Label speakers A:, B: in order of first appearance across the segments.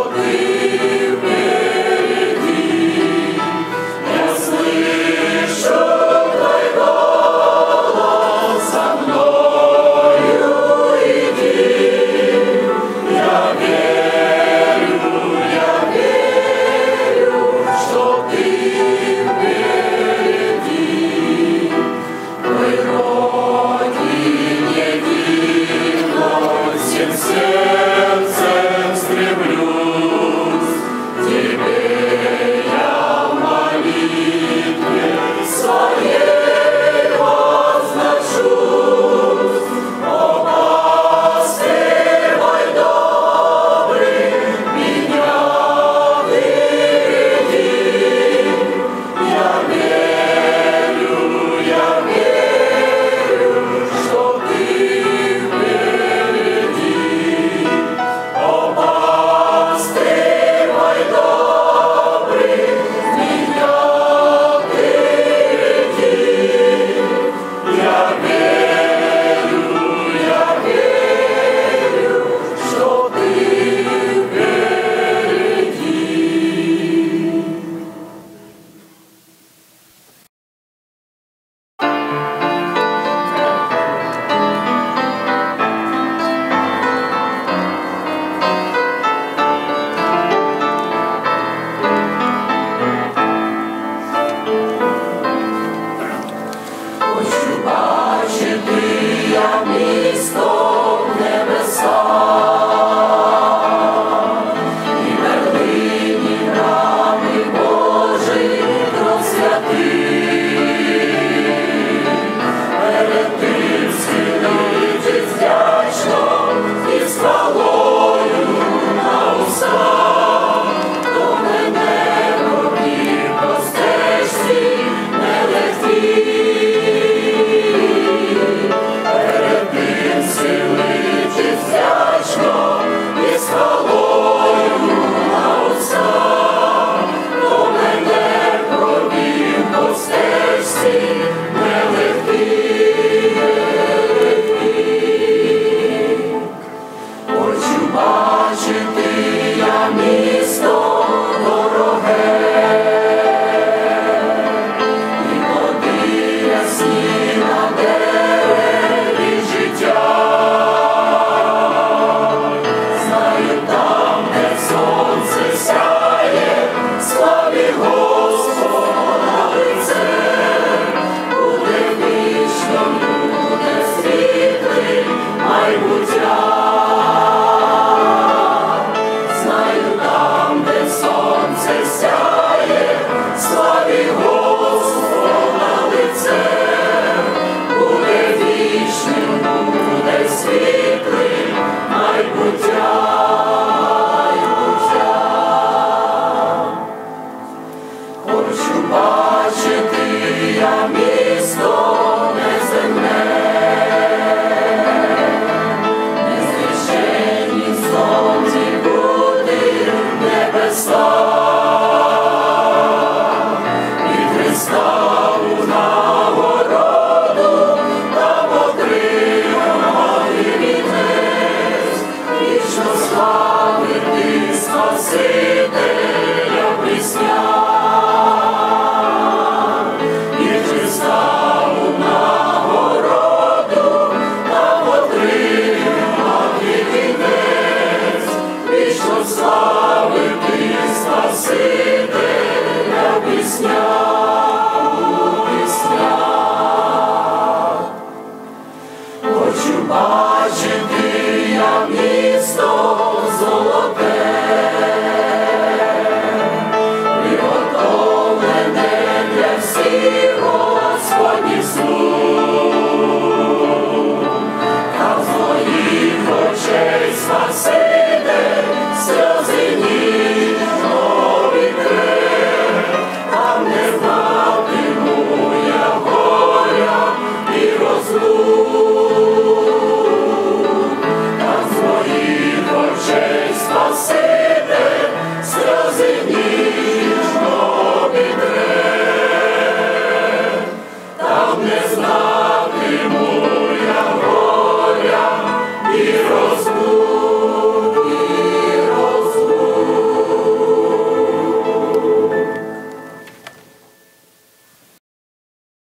A: Сердцем стремлюсь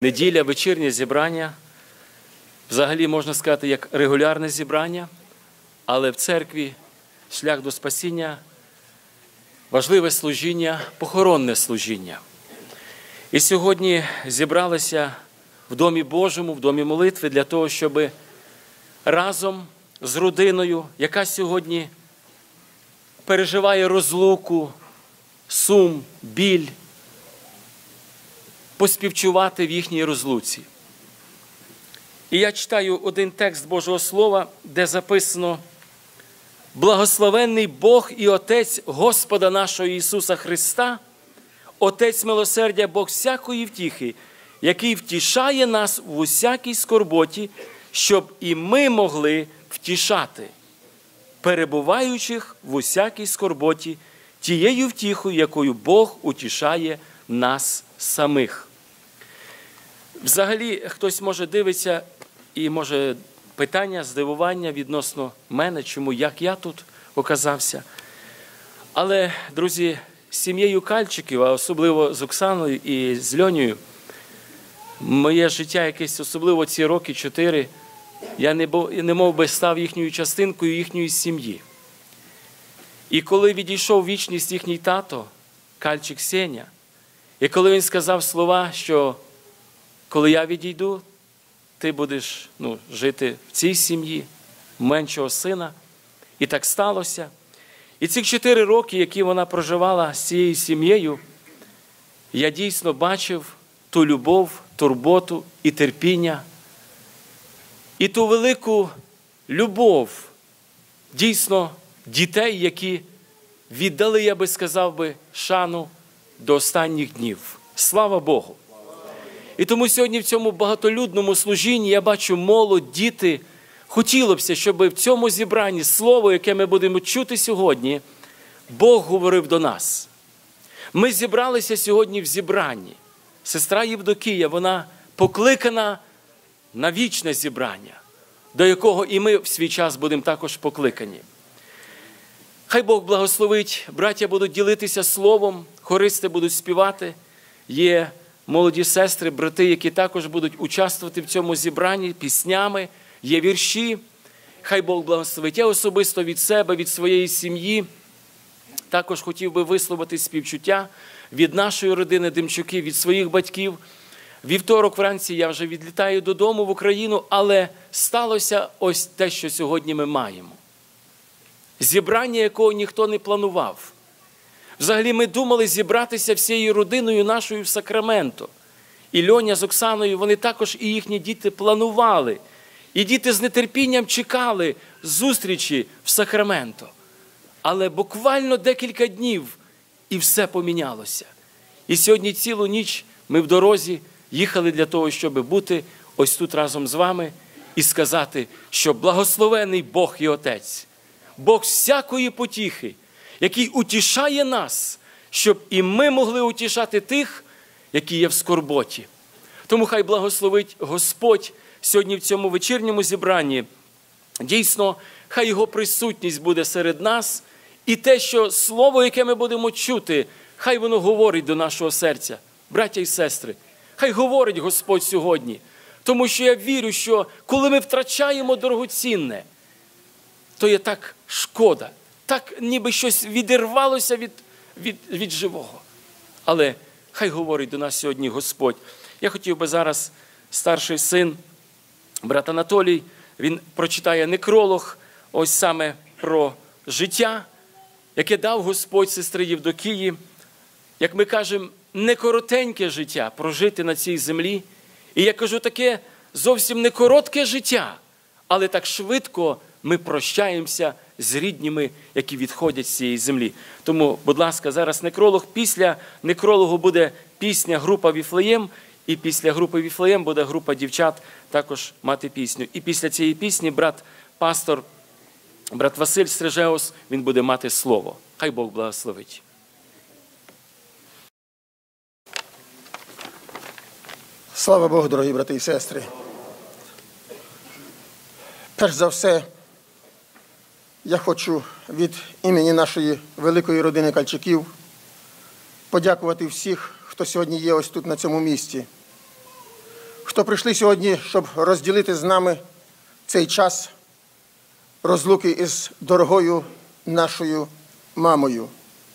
A: неділя, вечірнє зібрання, взагалі можна сказати, як регулярне зібрання, але в церкві шлях до спасіння – важливе служіння, похоронне служіння. І сьогодні зібралися в Домі Божому, в Домі молитви для того, щоб разом з родиною, яка сьогодні переживає розлуку, сум, біль, поспівчувати в їхній розлуці. І я читаю один текст Божого Слова, де записано: «Благословенний Бог і Отець Господа нашого Ісуса Христа, Отець милосердя, Бог всякої втіхи, який втішає нас в усякій скорботі, щоб і ми могли втішати, перебуваючих в усякій скорботі, тією втіхою, якою Бог утішає нас самих». Взагалі, хтось може дивитися і може питання, здивування відносно мене, чому, як я тут оказався. Але, друзі, з сім'єю Кальчиків, а особливо з Оксаною і з Льонею, моє життя якесь, особливо ці роки 4, я не мов би став їхньою частинкою їхньої сім'ї. І коли відійшов в вічність їхній тато, Кальчик Сеня, і коли він сказав слова, що коли я відійду, ти будеш жити в цій сім'ї, меншого сина. І так сталося. І ці 4 роки, які вона проживала з цією сім'єю, я дійсно бачив ту любов, турботу і терпіння, і ту велику любов, дійсно, дітей, які віддали, я би сказав, шану до останніх днів. Слава Богу! І тому сьогодні в цьому багатолюдному служінні я бачу молодь, діти. Хотілося б, щоб в цьому зібранні слово, яке ми будемо чути сьогодні, Бог говорив до нас. Ми зібралися сьогодні в зібранні. Сестра Євдокія, вона покликана на вічне зібрання, до якого і ми в свій час будемо також покликані. Хай Бог благословить, браття будуть ділитися словом, хористи будуть співати, є молоді сестри, брати, які також будуть участвувати в цьому зібранні піснями, є вірші. Хай Бог благословить. Я особисто від себе, від своєї сім'ї також хотів би висловити співчуття від нашої родини Демчуків, від своїх батьків. Вівторок вранці я вже відлітаю додому в Україну, але сталося ось те, що сьогодні ми маємо. Зібрання, якого ніхто не планував. Взагалі ми думали зібратися всією родиною нашою в Сакраменто. І Льоня з Оксаною, вони також і їхні діти планували. І діти з нетерпінням чекали зустрічі в Сакраменто. Але буквально декілька днів і все помінялося. І сьогодні цілу ніч ми в дорозі їхали для того, щоб бути ось тут разом з вами і сказати, що благословений Бог і Отець, Бог всякої потіхи, який утішає нас, щоб і ми могли утішати тих, які є в скорботі. Тому хай благословить Господь сьогодні в цьому вечірньому зібранні. Дійсно, хай Його присутність буде серед нас, і те, що слово, яке ми будемо чути, хай воно говорить до нашого серця. Браття і сестри, хай говорить Господь сьогодні. Тому що я вірю, що коли ми втрачаємо дорогоцінне, то є так шкода, так ніби щось відірвалося від живого. Але хай говорить до нас сьогодні Господь. Я хотів би зараз старший син, брат Анатолій, він прочитає некролог, ось саме про життя, яке дав Господь сестри Євдокії. Як ми кажемо, не коротеньке життя прожити на цій землі. І я кажу, таке зовсім не коротке життя, але так швидко ми прощаємося з рідніми, які відходять з цієї землі. Тому, будь ласка, зараз некролог. Після некрологу буде пісня група «Віфлеєм», і після групи «Віфлеєм» буде група дівчат також мати пісню. І після цієї пісні брат Василь Стрижеус, він буде мати слово. Хай Бог благословить.
B: Слава Богу, дорогі брати і сестри. Перш за все, я хочу від імені нашої великої родини Кальчиків подякувати всіх, хто сьогодні є ось тут на цьому місці. хто прийшли сьогодні, щоб розділити з нами цей час розлуки із дорогою нашою мамою.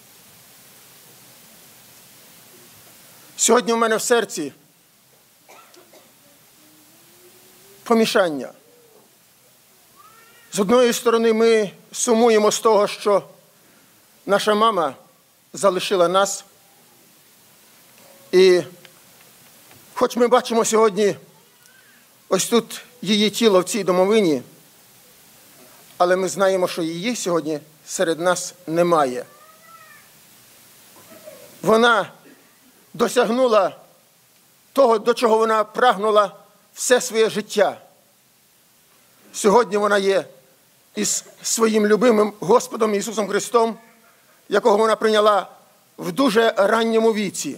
B: Сьогодні у мене в серці помішання. З одної сторони, ми сумуємо з того, що наша мама залишила нас. І хоч ми бачимо сьогодні ось тут її тіло в цій домовині, але ми знаємо, що її сьогодні серед нас немає. Вона досягнула того, до чого вона прагнула все своє життя. Сьогодні вона є із своїм любимим Господом Ісусом Христом, якого вона прийняла в дуже ранньому віці.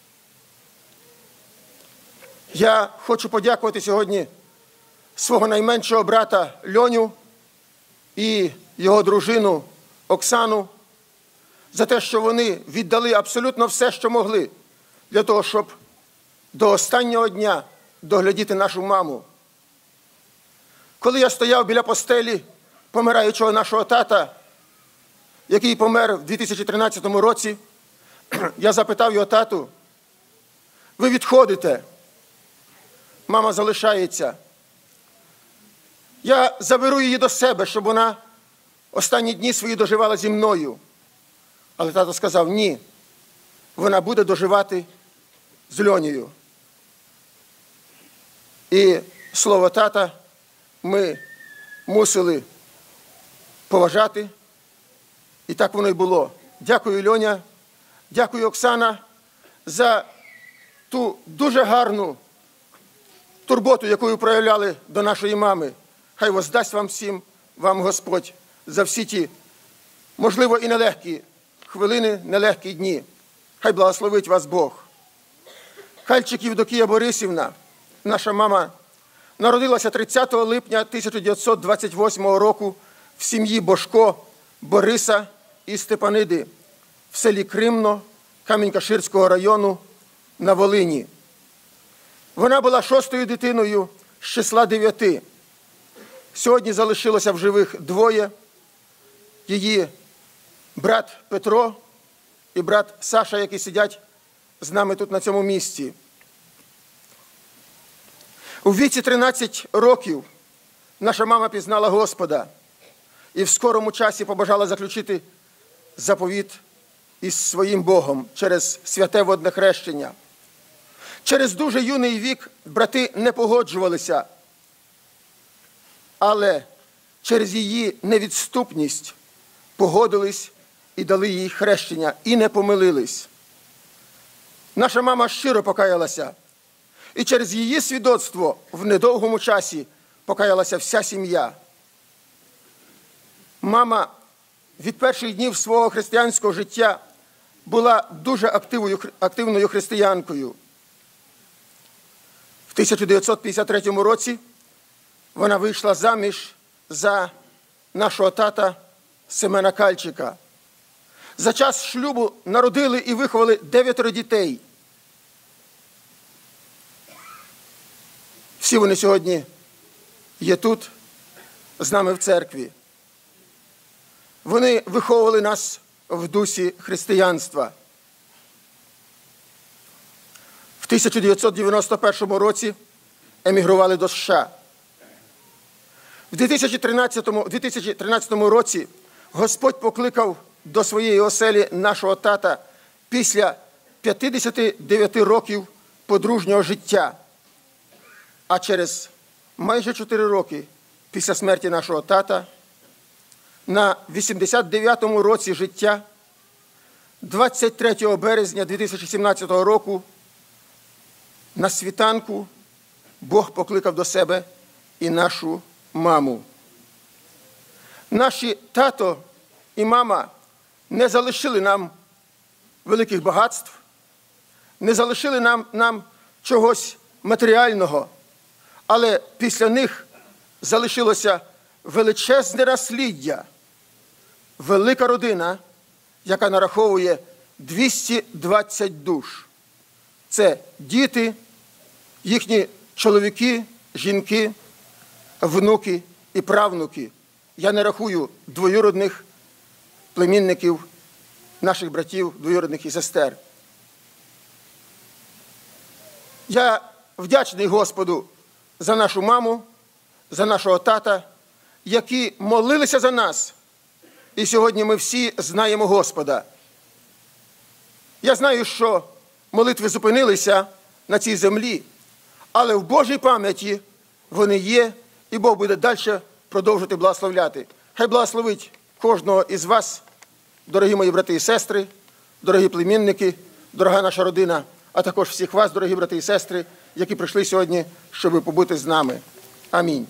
B: Я хочу подякувати сьогодні свого найменшого брата Льоню і його дружину Оксану за те, що вони віддали абсолютно все, що могли, для того, щоб до останнього дня доглядіти нашу маму. Коли я стояв біля постелі помираючого нашого тата, який помер в 2013 році, я запитав його: тату, ви відходите, мама залишається. Я заберу її до себе, щоб вона останні дні свої доживала зі мною. Але тато сказав: ні, вона буде доживати з Льонею. І слово тата ми мусили поважати, і так воно й було. Дякую, Льоня, дякую, Оксана, за ту дуже гарну турботу, яку ви проявляли до нашої мами. Хай воздасть вам всім, вам Господь, за всі ті, можливо, і нелегкі хвилини, нелегкі дні. Хай благословить вас Бог. Кальчик Євдокія Борисівна, наша мама, народилася 30 липня 1928 року в сім'ї Божко, Бориса і Степаниди в селі Кримно Камінь-Каширського району на Волині. Вона була 6-ю дитиною з числа 9. Сьогодні залишилося в живих 2. Її брат Петро і брат Саша, які сидять з нами тут на цьому місці. У віці 13 років наша мама пізнала Господа і в скорому часі побажала заключити заповіт із своїм Богом через святе водне хрещення. Через дуже юний вік брати не погоджувалися, але через її невідступність погодились і дали їй хрещення, і не помилились. Наша мама щиро покаялася, і через її свідоцтво в недовгому часі покаялася вся сім'я. Мама від перших днів свого християнського життя була дуже активною християнкою. В 1953 році вона вийшла заміж за нашого тата Семена Кальчика. За час шлюбу народили і виховали 9 дітей. Всі вони сьогодні є тут, з нами в церкві. Вони виховували нас в дусі християнства. В 1991 році емігрували до США. В 2013 році Господь покликав до своєї оселі нашого тата після 59 років подружнього життя. А через майже 4 роки після смерті нашого тата, на 89-му році життя, 23 березня 2017 року, на світанку Бог покликав до себе і нашу маму. Наші тато і мама не залишили нам великих багатств, не залишили нам чогось матеріального, але після них залишилося величезне насліддя, велика родина, яка нараховує 220 душ. Це діти, їхні чоловіки, жінки, внуки і правнуки. Я не рахую двоюродних племінників, наших братів, двоюродних і сестер. Я вдячний Господу за нашу маму, за нашого тата, які молилися за нас. І сьогодні ми всі знаємо Господа. Я знаю, що молитви зупинилися на цій землі, але в Божій пам'яті вони є, і Бог буде далі продовжувати благословляти. Хай благословить кожного із вас, дорогі мої брати і сестри, дорогі племінники, дорога наша родина, а також всіх вас, дорогі брати і сестри, які прийшли сьогодні, щоб побути з нами. Амінь.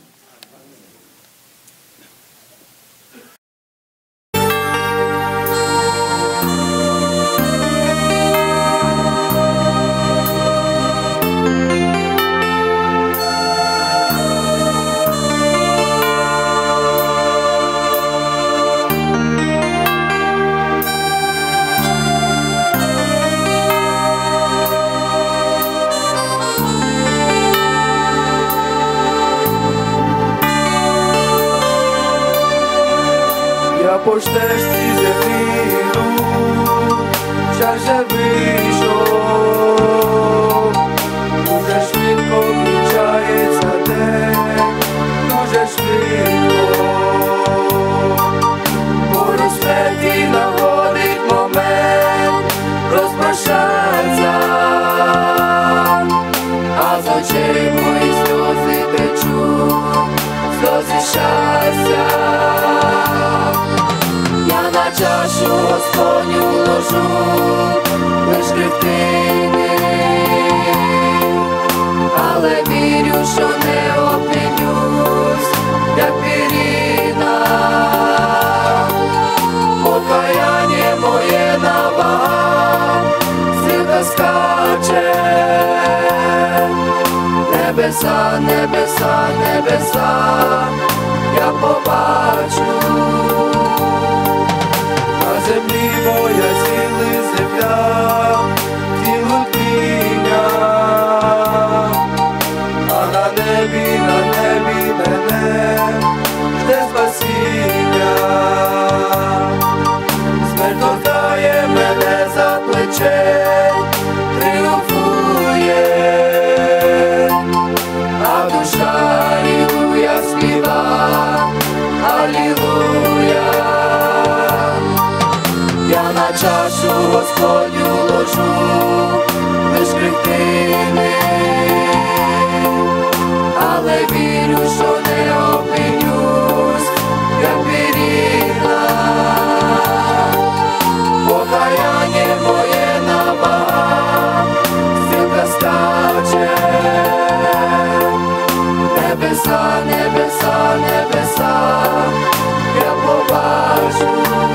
C: По стежці землі йду, час вже вийшов, дуже швидко кінчається день, дуже швидко, поруч смерті находить момент розпрощаться, а з очей мої сльози течуть, сльози щастя. На чашу Господню ложу лиш кривдини, але вірю, що не опинюсь, як пірина. Покаяння моє на вагах, силка скаче. Небеса, небеса, небеса я побачу. На землі моя ціли земля, тіло тіння, а на небі мене жде спасіння. Смерть торкає мене за плече, тріумфує, а душа алілуя співа, алілуя. Я на чашу Господню ложу лиш кривдини, але вірю, що не опинюсь, як пірина. Покаяння моє на вагах, силка скаче. Небеса, небеса, небеса я побачу.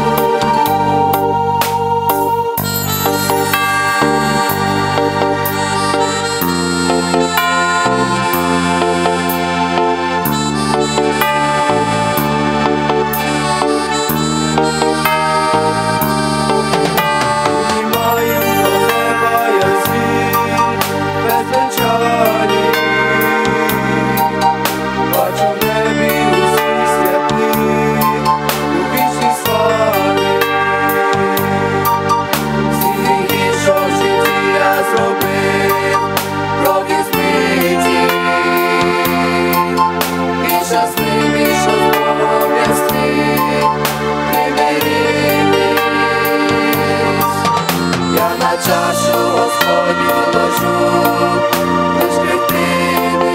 C: Чашу Господню ложу лиш кривдини,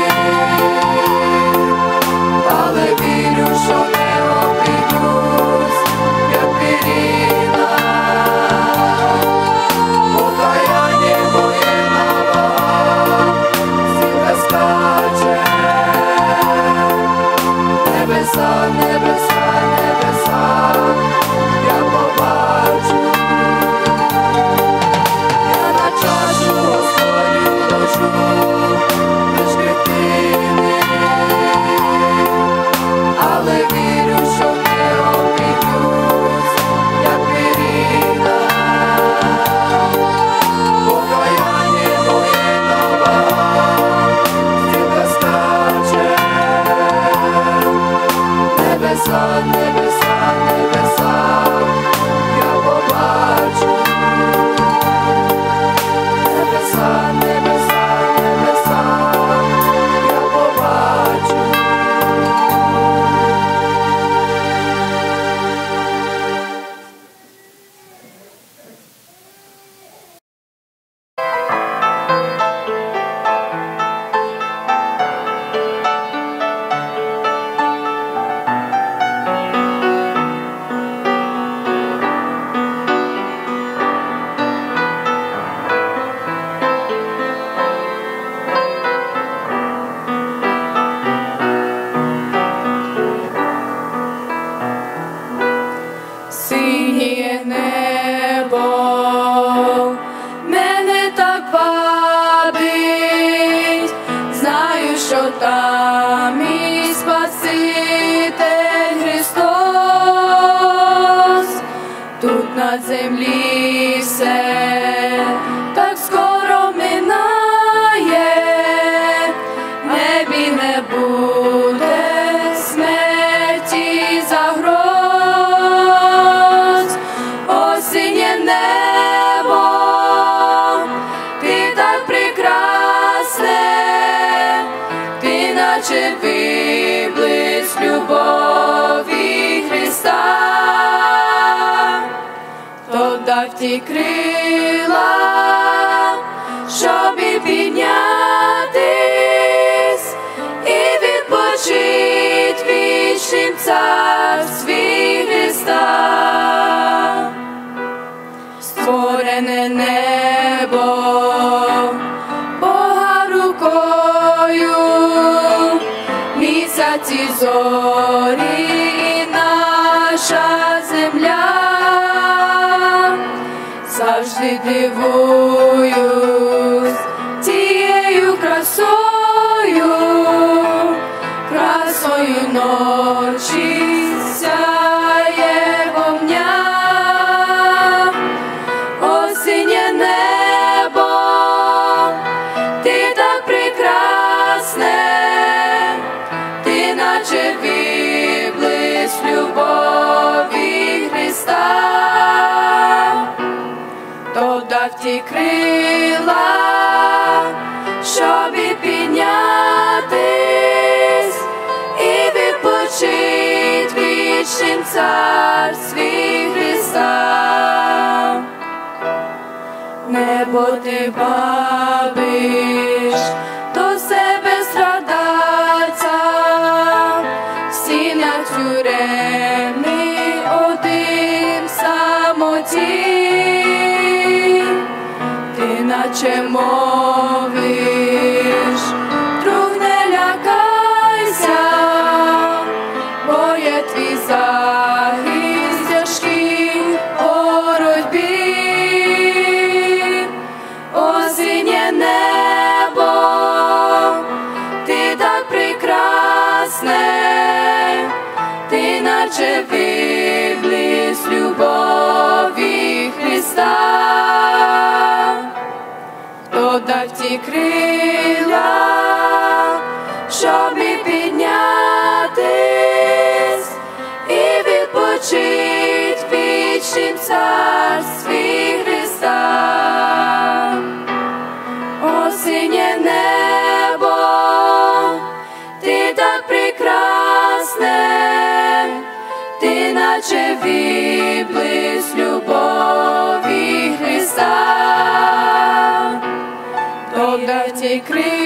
C: але вірю, що не опинюсь, як пірина. Покаяння моє на вагах, силка скаче. Небеса, небеса, небеса я побачу. Чашу Господню
D: ті крила, щоб і піднятись, і відпочить вічнім царстві Христа. Створене небо Бога рукою, місяці, зорі і наша земля. Завжди дивуюсь тією красою, красою ночі сяє вогня. Осіннє небо, ти так прекрасне, ти наче відблиск любові Христа. То дав ті крила, щоб і піднятись, і відпочить вічнім царстві Христа. Небо ти бабиш до себе страдальця, в стінах тюремний один в самоті. Наче мовиш, друг, не лякайся, бо є твій захист тяжкий боротьбі. Осіннє небо, ти так прекрасне, ти наче відблиск любові Христа. Дав ті крила, щоб і піднятись, і відпочить вічнім царстві Христа. Осіннє небо, ти так прекрасне, ти наче відблиск любові Христа. Дав ті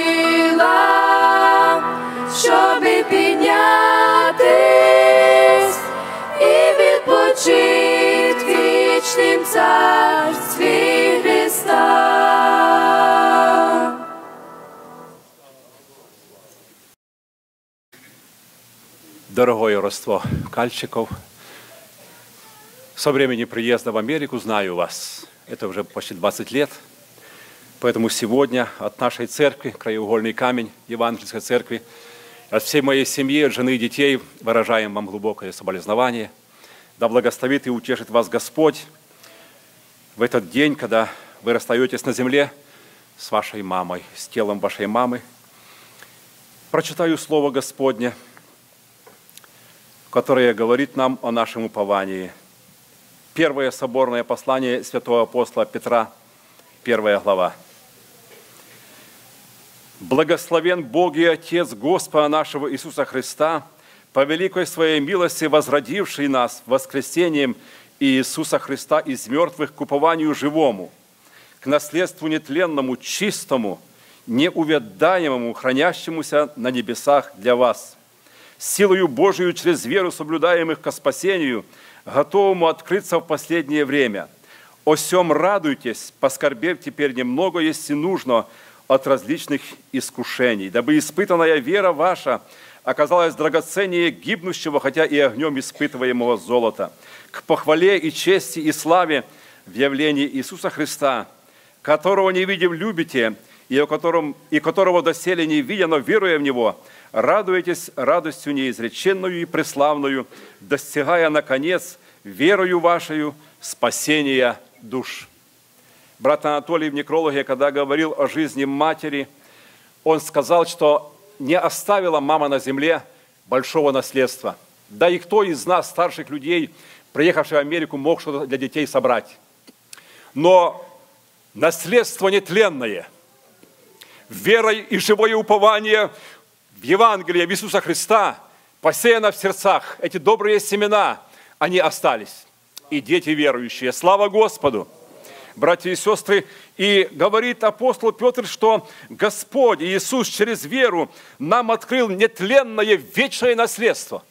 D: крила, щоб і піднятись, і відпочить вічнім царстві Христа.
E: Дорогое родство Кальчиков, со времени приезда в Америку знаю вас. Это уже почти 20 лет. Поэтому сегодня от нашей церкви, Краеугольный камень Евангельской церкви, от всей моей семьи, от жены и детей выражаем вам глубокое соболезнование. Да благословит и утешит вас Господь в этот день, когда вы расстаетесь на земле с вашей мамой, с телом вашей мамы. Прочитаю Слово Господне, которое говорит нам о нашем уповании. Первое соборное послание святого апостола Петра, 1 глава. «Благословен Бог и Отец Господа нашего Иисуса Христа, по великой Своей милости возродивший нас воскресением Иисуса Христа из мертвых к упованию живому, к наследству нетленному, чистому, неувядаемому, хранящемуся на небесах для вас, силою Божию через веру соблюдаемых ко спасению, готовому открыться в последнее время. О сем радуйтесь, поскорбев теперь немного, если нужно, от различных искушений, дабы испытанная вера ваша оказалась драгоценнее гибнущего, хотя и огнем испытываемого золота, к похвале и чести и славе в явлении Иисуса Христа, которого не видим, любите, и которого доселе не видя, но веруя в Него, радуетесь радостью неизреченную и преславную, достигая, наконец, верою вашею спасения душ». Брат Анатолий в некрологе, когда говорил о жизни матери, он сказал, что не оставила мама на земле большого наследства. Да и кто из нас, старших людей, приехавших в Америку, мог что-то для детей собрать? Но наследство нетленное, верой и живое упование в Евангелие в Иисуса Христа, посеяно в сердцах, эти добрые семена, они остались. И дети верующие. Слава Господу! братья и сестры. И говорит апостол Петр, что Господь Иисус через веру нам открыл нетленное вечное наследство.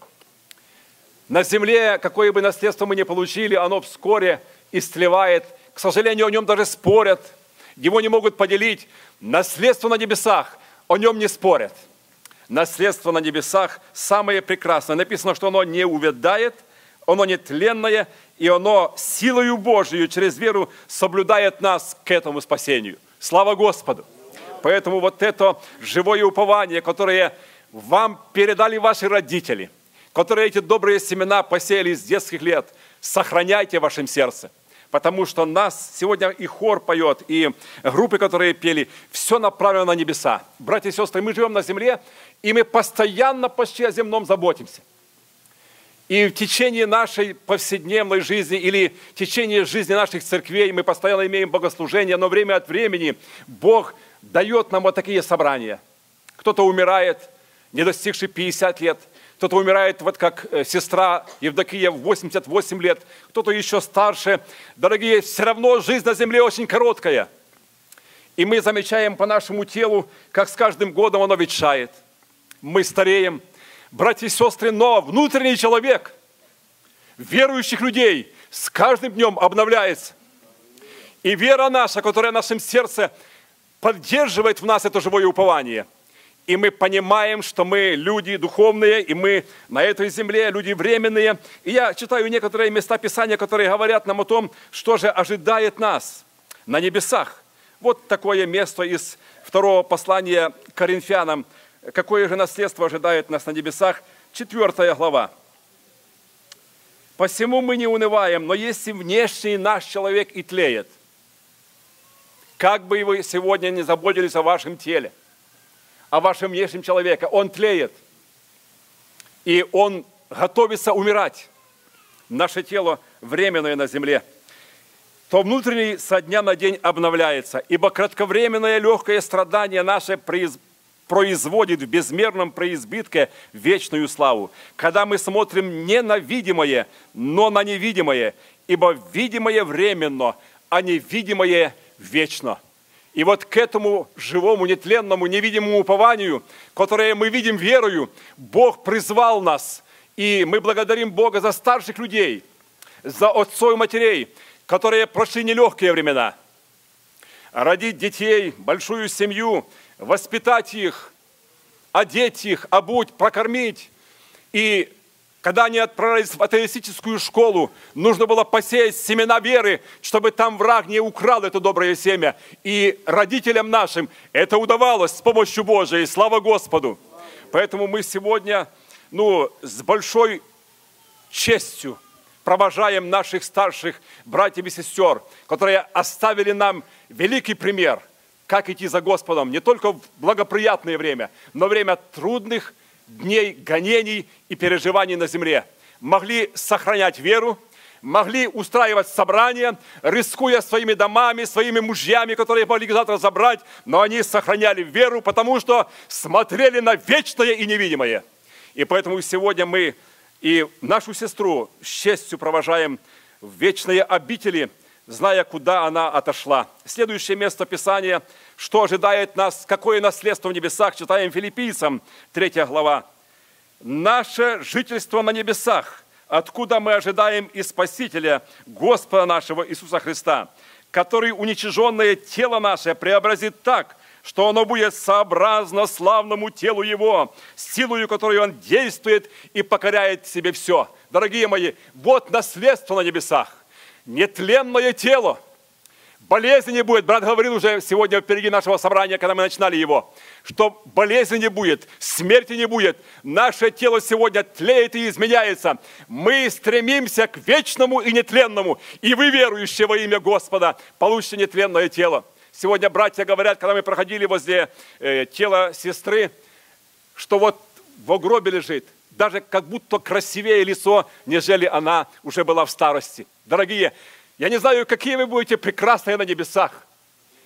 E: На земле, какое бы наследство мы ни получили, оно вскоре истлевает. К сожалению, о нем даже спорят. Его не могут поделить. Наследство на небесах, о нем не спорят. Наследство на небесах самое прекрасное. Написано, что оно не увядает, оно нетленное, и оно силою Божию через веру соблюдает нас к этому спасению. Слава Господу! Поэтому вот это живое упование, которое вам передали ваши родители, которые эти добрые семена посеяли с детских лет, сохраняйте в вашем сердце. Потому что нас сегодня и хор поет, и группы, которые пели, все направлено на небеса. Братья и сестры, мы живем на земле, и мы постоянно почти о земном заботимся. И в течение нашей повседневной жизни или в течение жизни наших церквей мы постоянно имеем богослужение, но время от времени Бог дает нам вот такие собрания. Кто-то умирает, не достигший 50 лет, кто-то умирает, вот как сестра Евдокия, в 88 лет, кто-то еще старше. Дорогие, все равно жизнь на земле очень короткая. И мы замечаем по нашему телу, как с каждым годом оно ветшает. Мы стареем. Братья и сестры, но внутренний человек верующих людей с каждым днем обновляется. И вера наша, которая в нашем сердце поддерживает в нас это живое упование. И мы понимаем, что мы люди духовные, и мы на этой земле люди временные. И я читаю некоторые места Писания, которые говорят нам о том, что же ожидает нас на небесах. Вот такое место из 2 послания к Коринфянам. Какое же наследство ожидает нас на небесах? 4 глава. «Посему мы не унываем, но если внешний наш человек и тлеет, как бы вы сегодня не заботились о вашем теле, о вашем внешнем человеке, он тлеет, и он готовится умирать. Наше тело временное на земле, то внутренний со дня на день обновляется, ибо кратковременное легкое страдание наше производит в безмерном преизбытке вечную славу, когда мы смотрим не на видимое, но на невидимое, ибо видимое временно, а невидимое вечно». И вот к этому живому, нетленному, невидимому упованию, которое мы видим верою, Бог призвал нас. И мы благодарим Бога за старших людей, за отцов и матерей, которые прошли нелегкие времена. Родить детей, большую семью, воспитать их, одеть их, обуть, прокормить. И когда они отправились в атеистическую школу, нужно было посеять семена веры, чтобы там враг не украл это доброе семя. И родителям нашим это удавалось с помощью Божией. Слава Господу! Поэтому мы сегодня, с большой честью провожаем наших старших братьев и сестер, которые оставили нам великий пример, как идти за Господом не только в благоприятное время, но время трудных дней гонений и переживаний на земле. Могли сохранять веру, могли устраивать собрания, рискуя своими домами, своими мужьями, которые могли завтра забрать, но они сохраняли веру, потому что смотрели на вечное и невидимое. И поэтому сегодня мы и нашу сестру с честью провожаем в вечные обители, зная, куда она отошла. Следующее место Писания, что ожидает нас, какое наследство в небесах, читаем Филиппийцам, 3 глава. «Наше жительство на небесах, откуда мы ожидаем и Спасителя, Господа нашего Иисуса Христа, который уничиженное тело наше преобразит так, что оно будет сообразно славному телу Его, силою которой Он действует и покоряет себе все». Дорогие мои, вот наследство на небесах. Нетленное тело. Болезни не будет. Брат говорил уже сегодня впереди нашего собрания, когда мы начинали его, что болезни не будет, смерти не будет. Наше тело сегодня тлеет и изменяется. Мы стремимся к вечному и нетленному. И вы, верующие во имя Господа, получите нетленное тело. Сегодня братья говорят, когда мы проходили возле тела сестры, что вот в гробе лежит. Даже как будто красивее лицо, нежели она уже была в старости. Дорогие, я не знаю, какие вы будете прекрасные на небесах.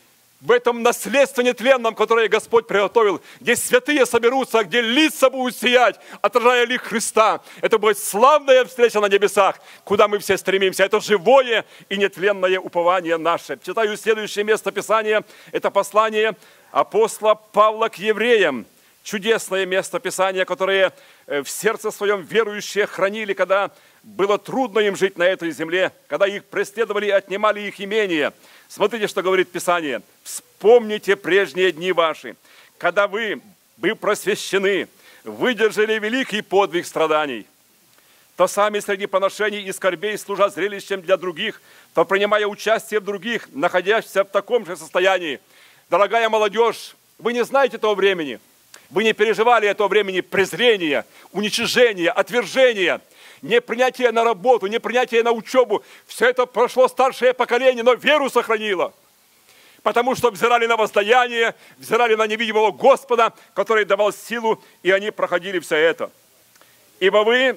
E: в этом наследстве нетленном, которое Господь приготовил, где святые соберутся, где лица будут сиять, отражая лик Христа. Это будет славная встреча на небесах, куда мы все стремимся. Это живое и нетленное упование наше. Читаю следующее место Писания. Это послание апостола Павла к евреям. Чудесное место Писания, которое в сердце своем верующие хранили, когда было трудно им жить на этой земле, когда их преследовали и отнимали их имения. Смотрите, что говорит Писание. «Вспомните прежние дни ваши, когда вы просвещены, выдержали великий подвиг страданий, то сами среди поношений и скорбей, служа зрелищем для других, то принимая участие в других, находящихся в таком же состоянии». Дорогая молодежь, вы не знаете того времени. Вы не переживали этого времени презрения, уничижения, отвержения, непринятия на работу, непринятия на учебу. Все это прошло старшее поколение, но веру сохранило. Потому что взирали на воздаяние, взирали на невидимого Господа, который давал силу, и они проходили все это. Ибо вы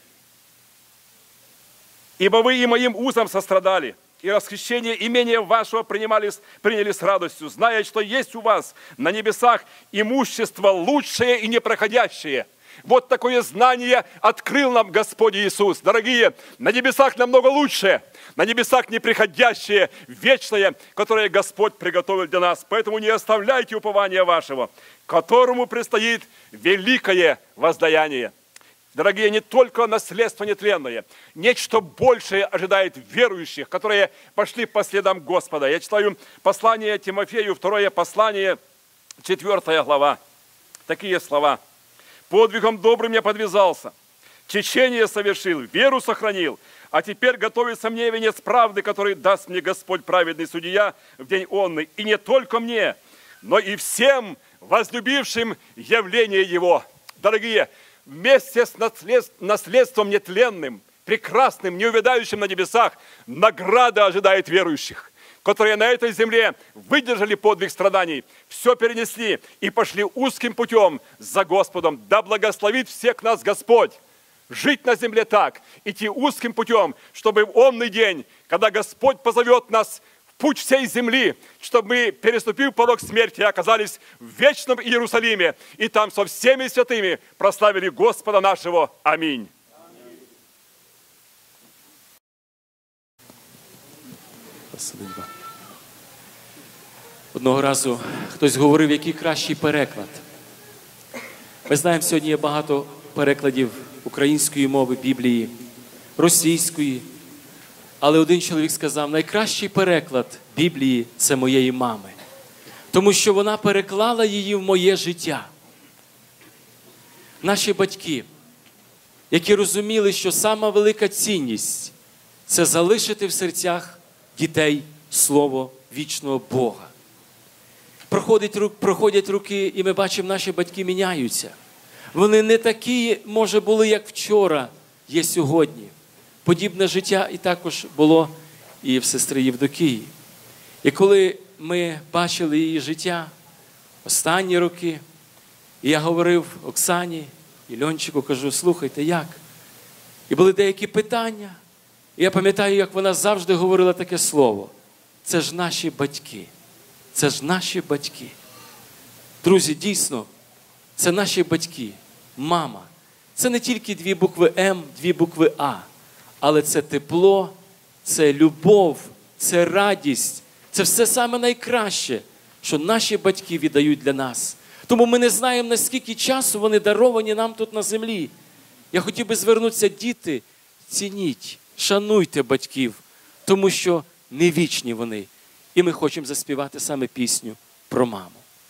E: и моим узам сострадали, и расхищение имения вашего приняли с радостью, зная, что есть у вас на небесах имущество лучшее и непроходящее. Вот такое знание открыл нам Господь Иисус. Дорогие, на небесах намного лучше, на небесах неприходящее, вечное, которое Господь приготовил для нас. Поэтому не оставляйте упования вашего, которому предстоит великое воздаяние. Дорогие, не только наследство нетленное, нечто большее ожидает верующих, которые пошли по следам Господа. Я читаю послание Тимофею, 2 послание, 4 глава. Такие слова. «Подвигом добрым я подвязался, течение совершил, веру сохранил, а теперь готовится мне венец правды, который даст мне Господь праведный судья в день онный. И не только мне, но и всем возлюбившим явление Его». Дорогие, вместе с наследством нетленным, прекрасным, неувядающим на небесах, награда ожидает верующих, которые на этой земле выдержали подвиг страданий, все перенесли и пошли узким путем за Господом. Да благословит всех нас Господь жить на земле так, идти узким путем, чтобы в онный день, когда Господь позовет нас в путь всей земли, чтобы мы, переступив порог смерти, оказались в вечном Иерусалиме и там со всеми святыми прославили Господа нашего. Аминь.
A: Одного разу хтось говорив, який кращий переклад. Ми знаємо, сьогодні є багато перекладів української мови, Біблії, російської. Але один чоловік сказав, найкращий переклад Біблії – це моєї мами. Тому що вона переклала її в моє життя. Наші батьки, які розуміли, що сама велика цінність – це залишити в серцях дітей Слово вічного Бога. Проходять роки, і ми бачимо, наші батьки міняються. Вони не такі, може, були, як вчора, є сьогодні. Подібне життя і також було і в сестри Євдокії. І коли ми бачили її життя останні роки, і я говорив Оксані і Льончику, кажу, слухайте, як? І були деякі питання. І я пам'ятаю, як вона завжди говорила таке слово. Це ж наші батьки. Це ж наші батьки. Друзі, дійсно, це наші батьки. Мама. Це не тільки 2 букви М, 2 букви А. Але це тепло, це любов, це радість. Це все саме найкраще, що наші батьки віддають для нас. Тому ми не знаємо, наскільки часу вони даровані нам тут на землі. Я хотів би звернутися, діти, цініть, шануйте батьків, тому що не вічні вони. І ми хочемо заспівати саме пісню про маму.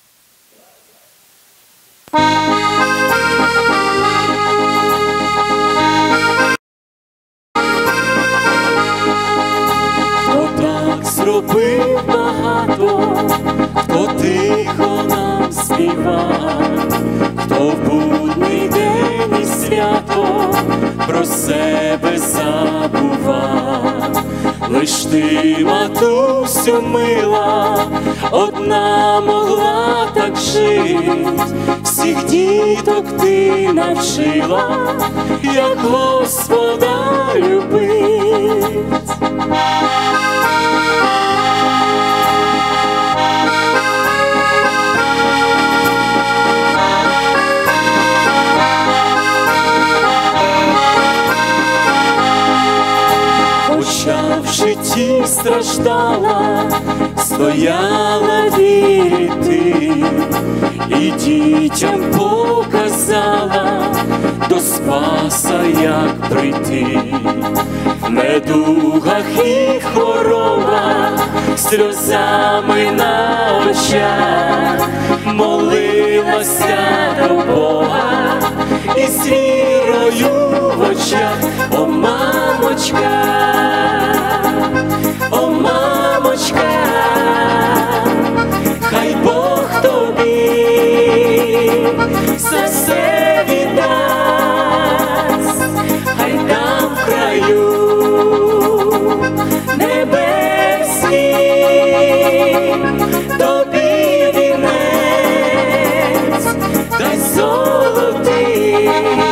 A: Хто так зробив багато, хто тихо нам співав, хто в будний день і свято про себе забував. Лиш ти, матусю мила, одна могла так жить, всіх діток ти навчила, як Господа любить. страждала, стояла вірі ти, і дітям показала до Спаса, як прийти. В недугах і хворобах, сльозами на очах, молилася до Бога і з вірою в очах. О, мамочка, о, мамочка, хай Бог тобі за все віддасть, хай там в краю небесні тобі вінець дай золотий.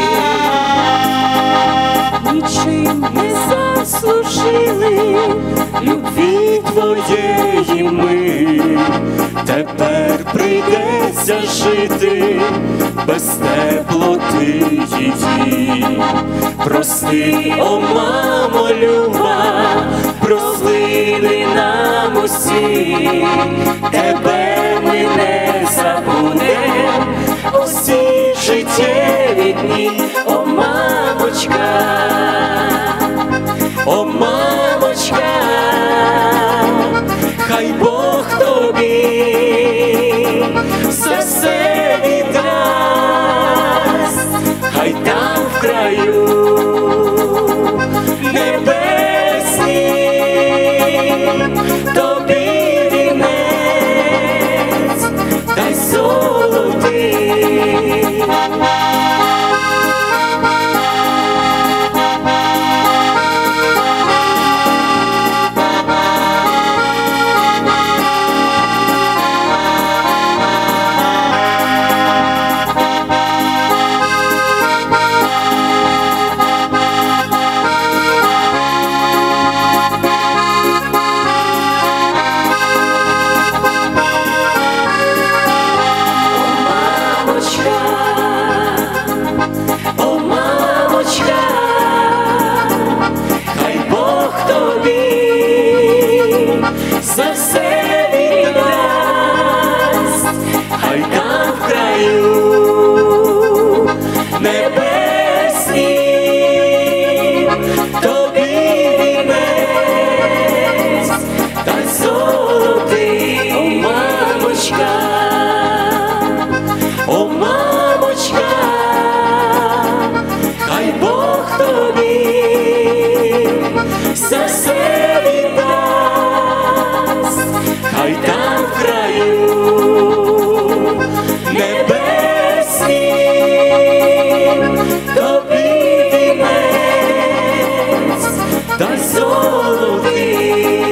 A: Нічим не заслужили любві твоєї ми, тепер прийдеться жити без теплоти її. Прости, о, мамо люба, прости нам усі, тебе ми не забудем усі життєві дні. О, мамочка, о, мамочка, хай Бог тобі за все віддасть, хай там в краю небесні тобі вінець дай золотий. За все віддасть, хай там в краю небесні тобі вінець дай золотий. О, мамочка, о, мамочка, хай Бог тобі за все віддасть, хай там в краю небесні тобі вінець дай золотий.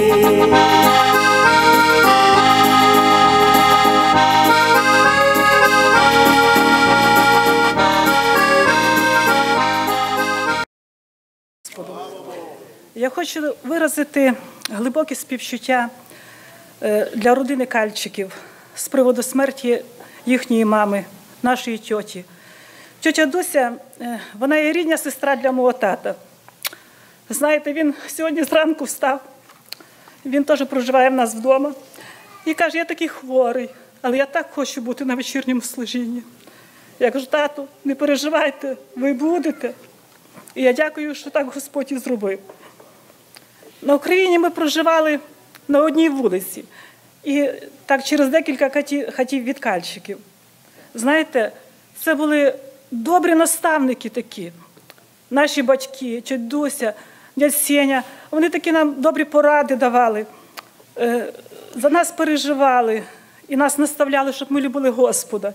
F: Я хочу виразити глибоке співчуття для родини Кальчиків з приводу смерті їхньої мами, нашої тьоті. Тьотя Дуся, вона є рідна сестра для мого тата. Знаєте, він сьогодні зранку встав, він теж проживає в нас вдома, і каже, я такий хворий, але я так хочу бути на вечірньому служінні. Я кажу, тату, не переживайте, ви будете. І я дякую, що так Господь і зробив. На Україні ми проживали на одній вулиці. І так через декілька хатів від Кальчиків. Знаєте, це були добрі наставники такі. Наші батьки, тьотя Дуся, дядь Сеня, вони такі нам добрі поради давали. За нас переживали і нас наставляли, щоб ми любили Господа.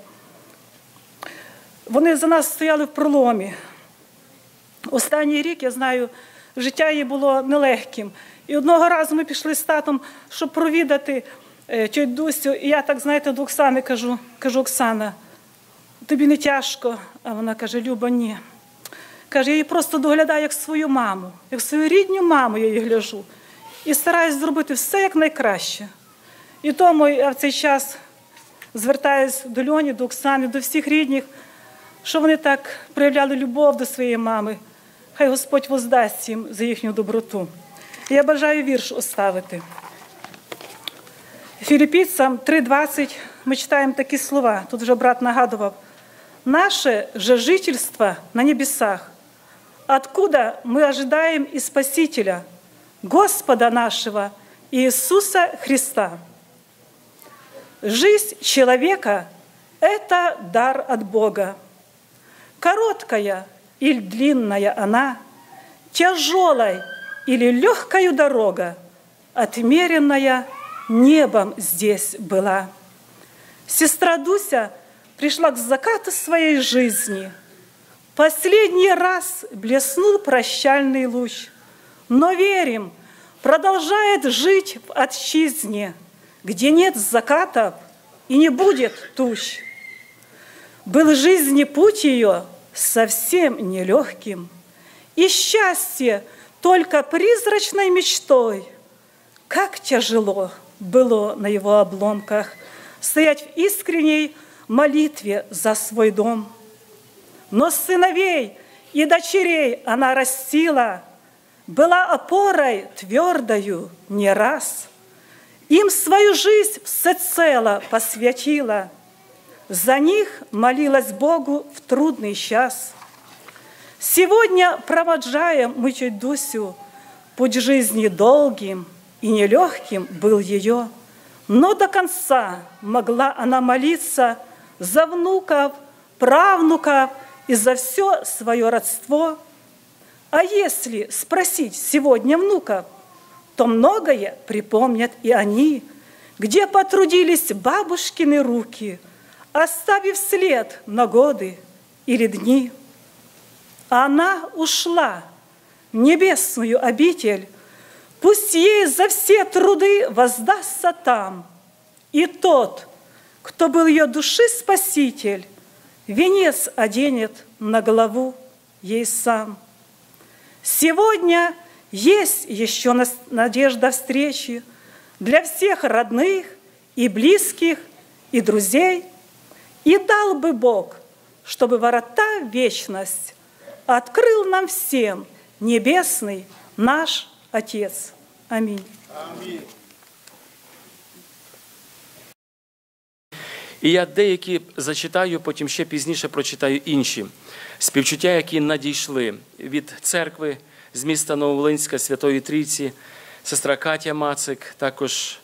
F: Вони за нас стояли в проломі. Останній рік, я знаю, життя її було нелегким. І одного разу ми пішли з татом, щоб провідати тьотю Дусю. І я так, знаєте, до Оксани кажу, Оксана, тобі не тяжко? А вона каже, Люба, ні. Каже, я її просто доглядаю як свою маму, як свою рідну маму я її гляжу. І стараюсь зробити все як найкраще. І тому я в цей час звертаюсь до Льоні, до Оксани, до всіх рідних, що вони так проявляли любов до своєї мами. Хай Господь воздасть їм за їхню доброту. Я бажаю вірш оставити. Філіппійцям 3:20 ми читаємо такі слова. Тут вже брат нагадував. «Наше же жительство на небесах, откуда мы ожидаем и Спасителя, Господа нашего Иисуса Христа». Жизнь человека – это дар от Бога. Короткая или длинная она, тяжелой или легкою дорога, отмеренная небом здесь была. Сестра Дуся пришла к закату своей жизни. Последний раз блеснул прощальный луч, но верим, продолжает жить в отчизне, где нет закатов и не будет туч. Был жизни путь ее совсем нелегким, и счастье только призрачной мечтой. Как тяжело было на его обломках стоять в искренней молитве за свой дом. Но сыновей и дочерей она растила, была опорой твердою не раз. Им свою жизнь всецело посвятила, за них молилась Богу в трудный час. Сегодня провожаем мы чуть Дусю, путь жизни долгим и нелегким был ее, но до конца могла она молиться за внуков, правнуков и за все свое родство. А если спросить сегодня внуков, то многое припомнят и они, где потрудились бабушкины руки, оставив след на годы или дни. Она ушла в небесную обитель, пусть ей за все труды воздастся там. И тот, кто был ее души спаситель, венец оденет на голову ей сам. Сегодня есть еще надежда встречи для всех родных и близких, и друзей. И дал бы Бог, чтобы ворота в вечность открыл нам всем небесный наш Отец. Аминь.
A: І я деякі зачитаю, потім ще пізніше прочитаю інші співчуття, які надійшли від церкви з міста Нововолинська Святої Трійці, сестра Катя Мацик, також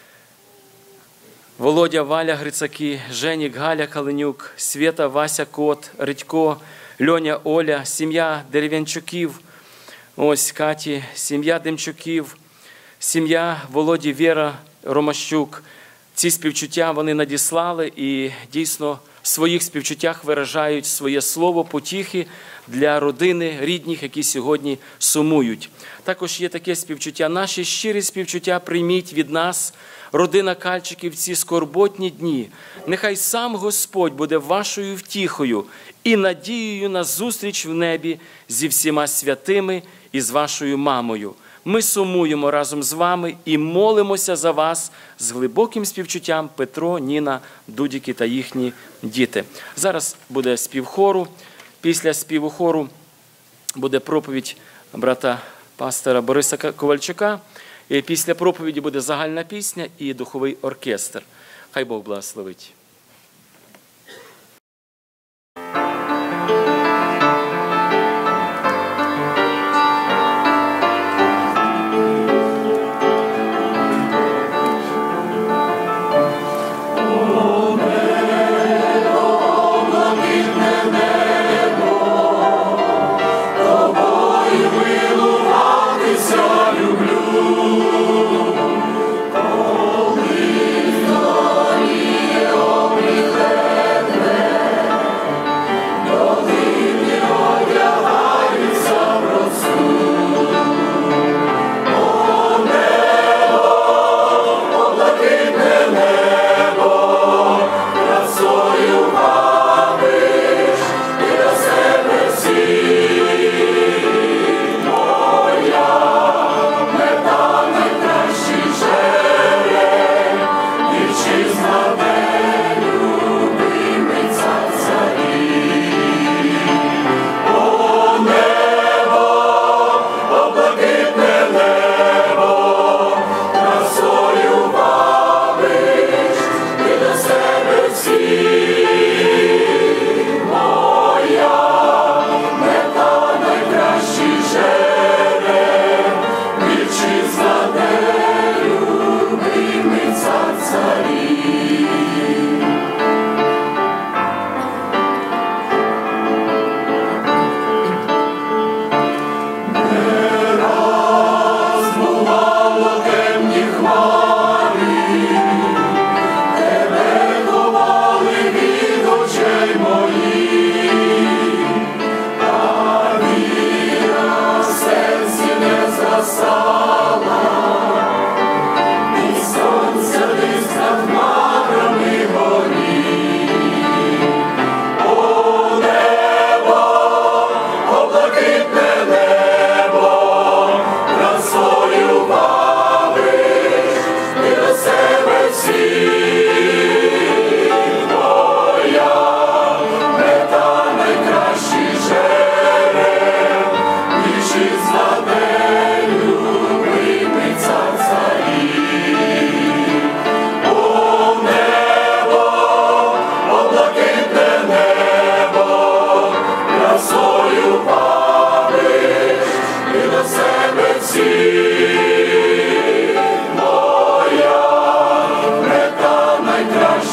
A: Володя, Валя Грицаки, Женік, Галя Каленюк, Свєта, Вася Кот, Редько, Льоня, Оля, сім'я Дерев'янчуків, ось Каті, сім'я Демчуків, сім'я Володі, Віра, Ромащук. Ці співчуття вони надіслали і дійсно в своїх співчуттях виражають своє слово потіхи для родини, рідних, які сьогодні сумують. Також є таке співчуття. Наші щирі співчуття прийміть від нас, родина Кальчиків, ці скорботні дні. Нехай сам Господь буде вашою втіхою і надією на зустріч в небі зі всіма святими і з вашою мамою. Ми сумуємо разом з вами і молимося за вас з глибоким співчуттям Петро, Ніна, Дудіки та їхні діти. Зараз буде спів хору. Після співу хору буде проповідь брата пастора Бориса Ковальчука. І після проповіді буде загальна пісня і духовий оркестр. Хай Бог благословить.
D: Люблю, коли зорі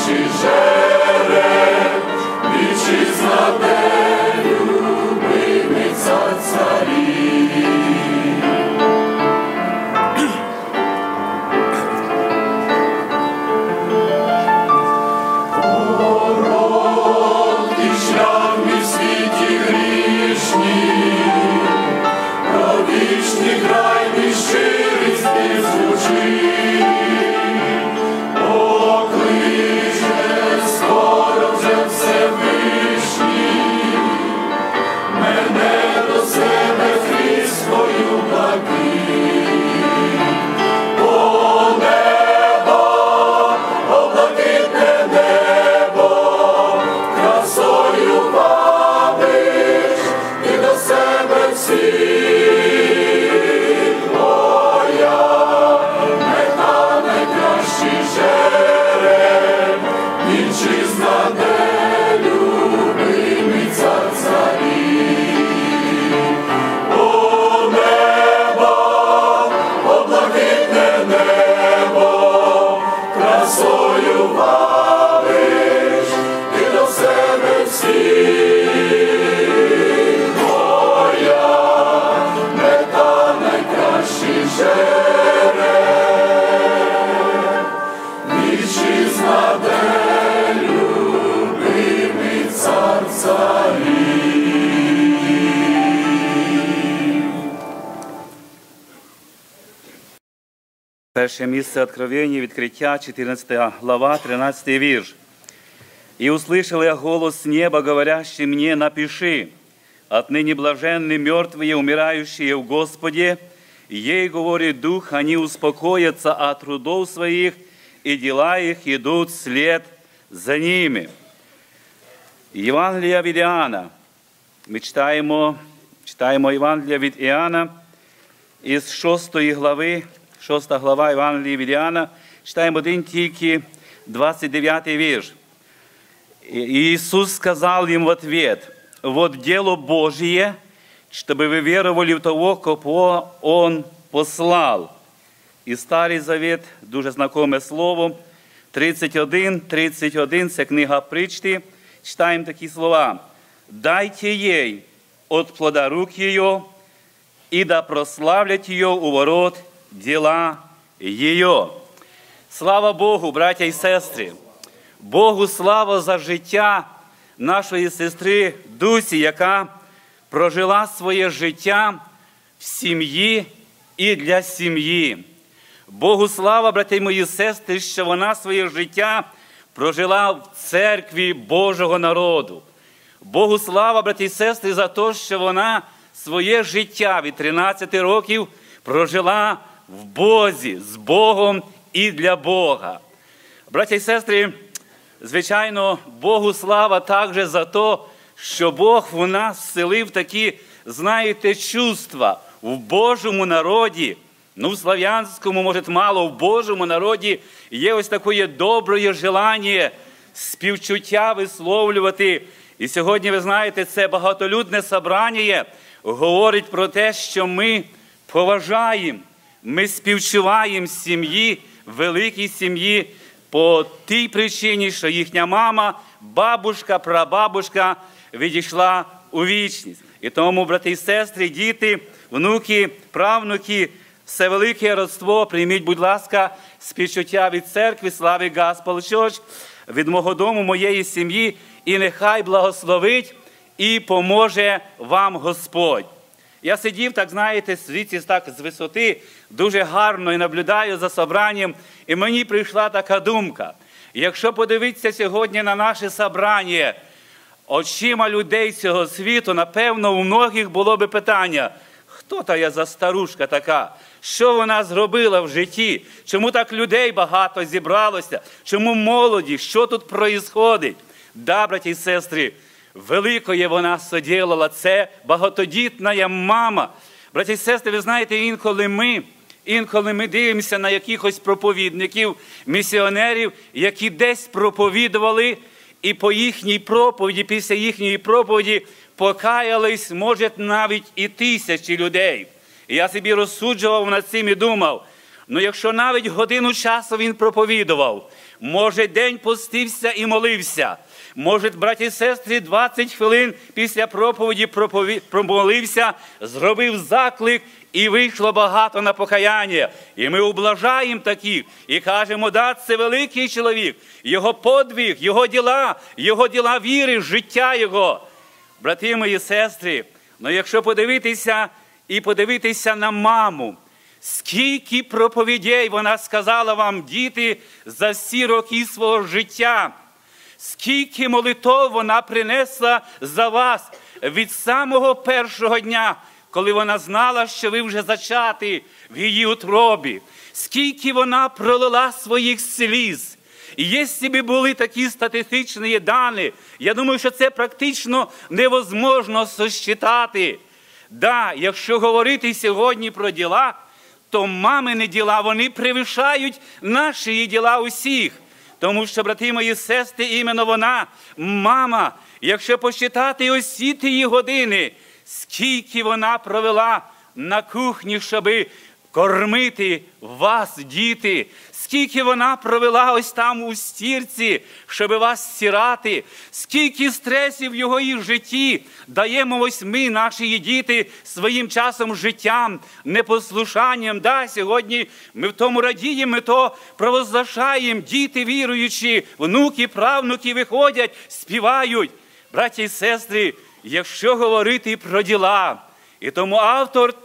G: Перше місце Откровення, відкриття, 14 глава, 13 вірш. «И услышал я голос с неба, говорящий мне, напиши, отныне блаженны мертвые, умирающие в Господе, ей, говорит Дух, они успокоятся от трудов своих, и дела их идут вслед за ними». Євангелія від Іоанна. Ми читаємо Євангелія від Іоанна із 6 глави, 6 глава Євангелія від Іоанна, читаємо один тільки 29 вірш. «И Иисус сказал им в ответ, вот дело Божие, чтобы вы веровали в того, кого Он послал». І Старий Завет, дуже знакоме слово, 31, це книга Притчі, читаємо такі слова. «Дайте ей от плода рук ее, и да прославлять ее у ворот дела ее». Слава Богу, браття і сестри! Богу слава за життя нашої сестри Дусі, яка прожила своє життя в сім'ї і для сім'ї. Богу слава, брати мої сестри, що вона своє життя прожила в церкві Божого народу. Богу слава, брати і сестри, за те, що вона своє життя від 13 років прожила в Бозі, з Богом і для Бога. Браття і сестри, звичайно, Богу слава також за те, що Бог в нас вселив такі, знаєте, чувства в Божому народі. Ну, в слав'янському, може, мало, в Божому народі є ось таке добре желання, співчуття висловлювати. І сьогодні, ви знаєте, це багатолюдне собрання говорить про те, що ми поважаємо, ми співчуваємо сім'ї, великій сім'ї, по тій причині, що їхня мама, бабушка, прабабушка відійшла у вічність. І тому, брати і сестри, діти, внуки, правнуки, все велике родство, прийміть, будь ласка, співчуття від церкви, слави Gospel Church, від мого дому, моєї сім'ї, і нехай благословить і поможе вам Господь. Я сидів, так знаєте, звідси так з висоти, дуже гарно і наблюдаю за собранням, і мені прийшла така думка. Якщо подивитися сьогодні на наше собрання очима людей цього світу, напевно, у многих було би питання, хто та я за старушка така? Що вона зробила в житті? Чому так людей багато зібралося? Чому молоді? Що тут відбувається? Да, браті і сестри, великое вона соділила. Це багатодітна мама. Браті і сестри, ви знаєте, інколи ми дивимося на якихось проповідників, місіонерів, які десь проповідували, і по їхній проповіді, після їхньої проповіді покаялись, може, навіть і 1000 людей. І я собі розсуджував над цим і думав, Ну якщо навіть годину часу він проповідував, може день постився і молився, може, браті і сестри, 20 хвилин після проповіді промолився, зробив заклик і вийшло багато на покаяння. І ми ублажаємо таких і кажемо, да, це великий чоловік, його подвиг, його діла віри, життя його. Брати мої сестри, ну якщо подивитися на маму, скільки проповідей вона сказала вам, діти, за всі роки свого життя, скільки молитов вона принесла за вас від самого першого дня, коли вона знала, що ви вже зачаті в її утробі, скільки вона пролила своїх сліз. І якщо б були такі статистичні дані, я думаю, що це практично невозможно сосчитати. Да, якщо говорити сьогодні про діла, то мамини діла, вони перевищають наші діла усіх. Тому що, брати мої сестри, іменно вона, мама, якщо посчитати усі ті години, скільки вона провела на кухні, щоби кормити вас, діти, скільки вона провела ось там у стірці, щоб вас стирати, скільки стресів в його житті даємо ось ми, наші діти, своїм часом, життям, непослушанням. Да, сьогодні ми в тому радіємо, ми то провозглашаємо, діти віруючі, внуки, правнуки виходять, співають. Браті і сестри, якщо говорити про діла, і тому автор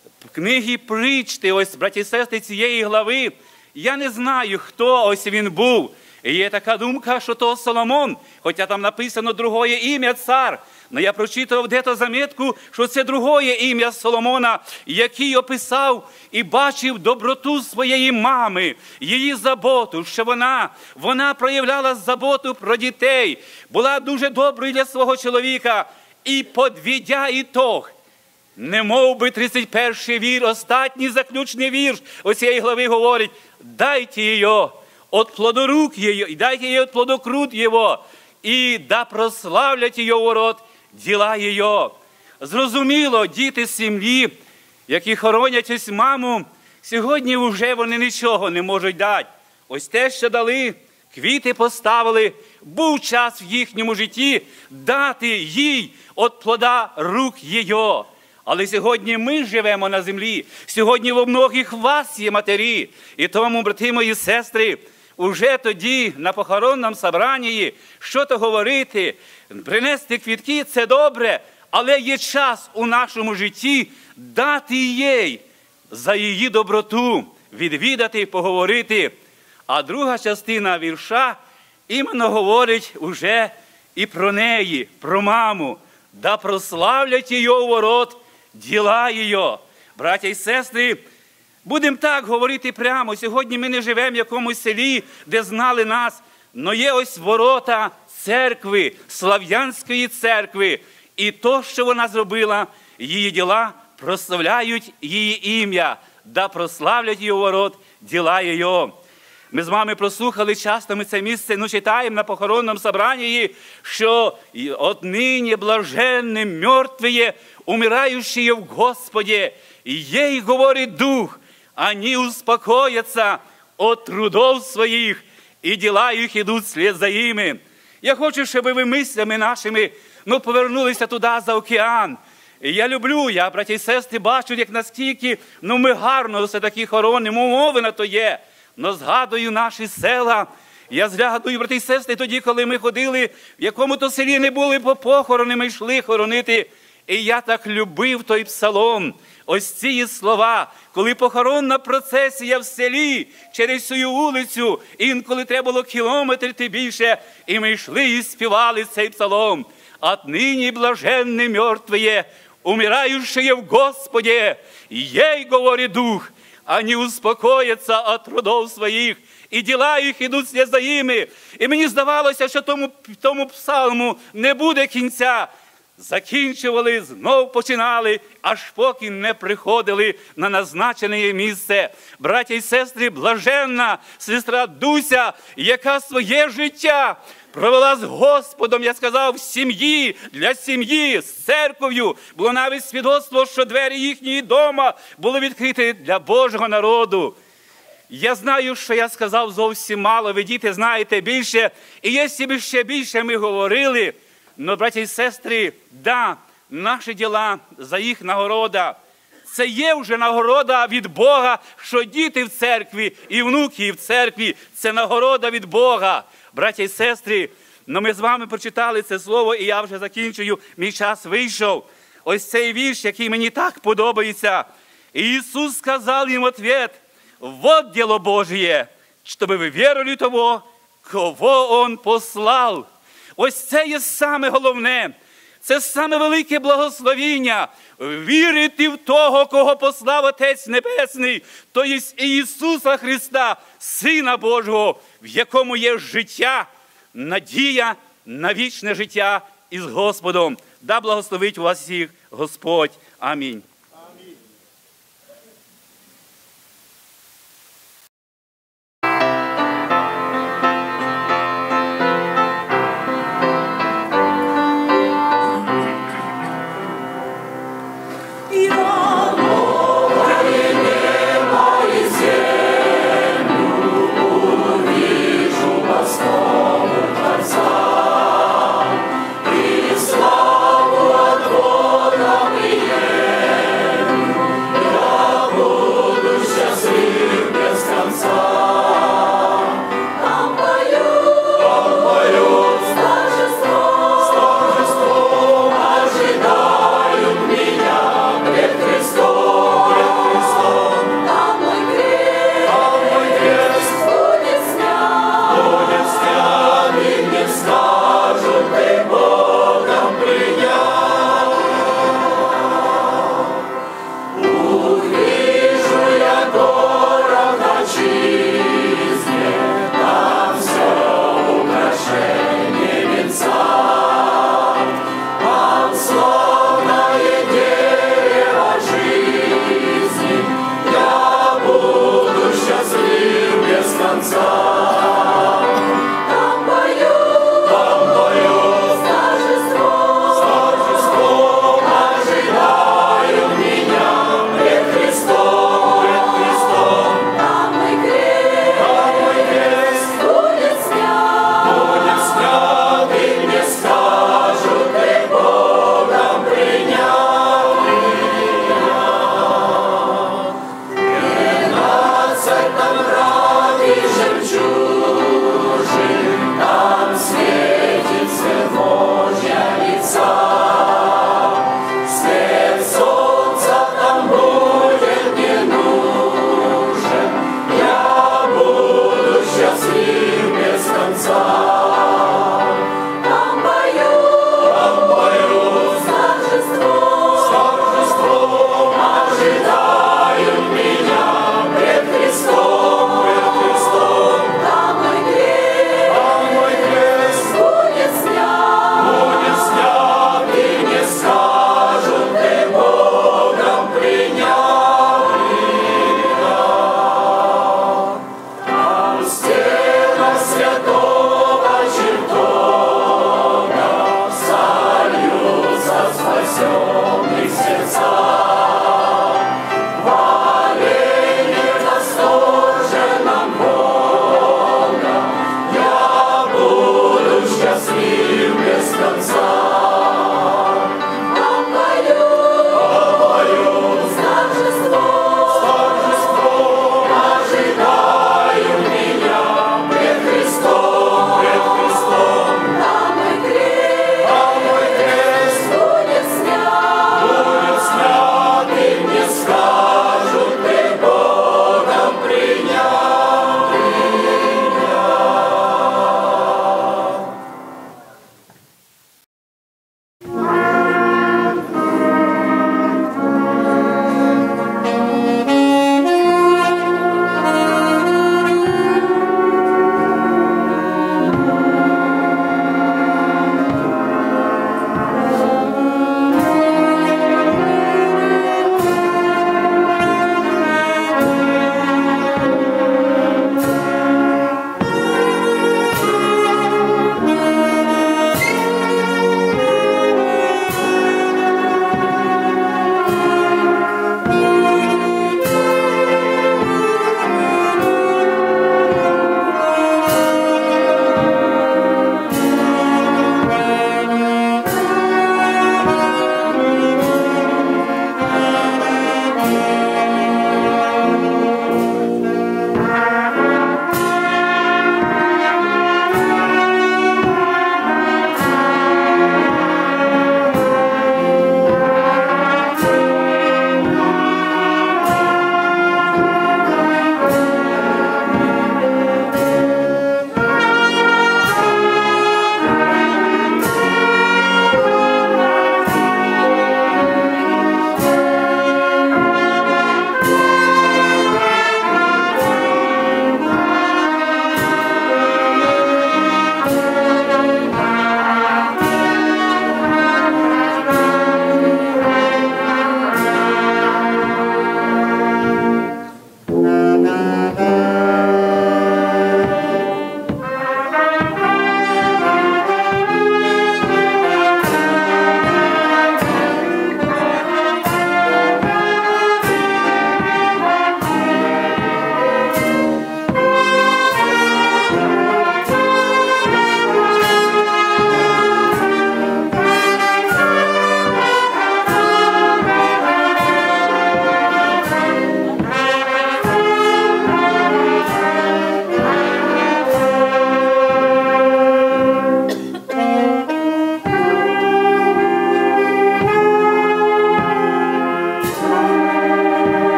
G: книги «Притчі», ось, браті і сестри, цієї глави, я не знаю, хто ось він був. І є така думка, що то Соломон, хоча там написано другое ім'я цар. Но я прочитав де-то заметку, що це другое ім'я Соломона, який описав і бачив доброту своєї мами, її заботу, що вона проявляла заботу про дітей, була дуже доброю для свого чоловіка. І підведя ітог, немов би 31-й вірш, останній заключний вірш оцієї глави говорить: «Дайте її от плодорук її, дайте її от плодокрут його, і да прославлять її ворот діла її». Зрозуміло, діти сім'ї, які хоронять ось маму, сьогодні вже вони нічого не можуть дати. Ось те, що дали, квіти поставили, був час в їхньому житті дати їй от плода рук її. Але сьогодні ми живемо на землі, сьогодні у многих вас є матері. І тому, брати мої сестри, уже тоді на похоронному собранні, що то говорити, принести квітки – це добре, але є час у нашому житті дати їй за її доброту, відвідати, поговорити. А друга частина вірша іменно говорить уже і про неї, про маму. «Да прославлять її у ворот діла її». Браття і сестри, будемо так говорити прямо. Сьогодні ми не живемо в якомусь селі, де знали нас, но є ось ворота церкви, Слав'янської церкви. І то, що вона зробила, її діла прославляють її ім'я. «Да прославлять її у ворот діла її». Ми з вами прослухали часто, ми це місце, читаємо на похоронному собранні, що «Отныне блаженны мертвые, умирающие в Господе, ей, говорит Дух, они успокоятся от трудов своих, и дела их идут вслед за ими». Я хочу, щоб ви мислями нашими повернулися туди, за океан. І я люблю, браті і сестри, бачу, як наскільки ми гарно все-таки хоронимо, умови на то є. Но згадую наші села, я згадую, брати і сестри, тоді, коли ми ходили, в якому-то селі не були по похорони, ми йшли хоронити. І я так любив той псалом, ось ці слова, коли похоронна процесія в селі, через цю вулицю, інколи треба було кілометр і більше, і ми йшли і співали цей псалом. «Отныне блаженны мертвые, умирающие в Господе, ей, говорит Дух, они успокоятся от трудов своїх, і діла їх ідуть вслед за ними». І мені здавалося, що тому псалму не буде кінця. Закінчували, знов починали, аж поки не приходили на назначене місце. Браття і сестри, блаженна сестра Дуся, яка своє життя провела з Господом, я сказав, в сім'ї, для сім'ї, з церков'ю. Було навіть свідоцтво, що двері їхньої дома були відкриті для Божого народу. Я знаю, що я сказав зовсім мало, ви, діти, знаєте більше. І якщо б ще більше ми говорили, но, браті і сестри, да, наші діла за їх нагорода. Це є вже нагорода від Бога, що діти в церкві і внуки в церкві. Це нагорода від Бога. Браті і сестри, но ми з вами прочитали це слово, і я вже закінчую, мій час вийшов. Ось цей вірш, який мені так подобається. Ісус сказав їм ответ: «Вот дело Божие, чтобы вы верили того, кого Он послав». Ось це є саме головне. Це саме велике благословіння – вірити в того, кого послав Отець Небесний, то є Ісуса Христа, Сина Божого, в якому є життя, надія на вічне життя із Господом. Да благословить вас всіх Господь. Амінь.
D: Славу от Бога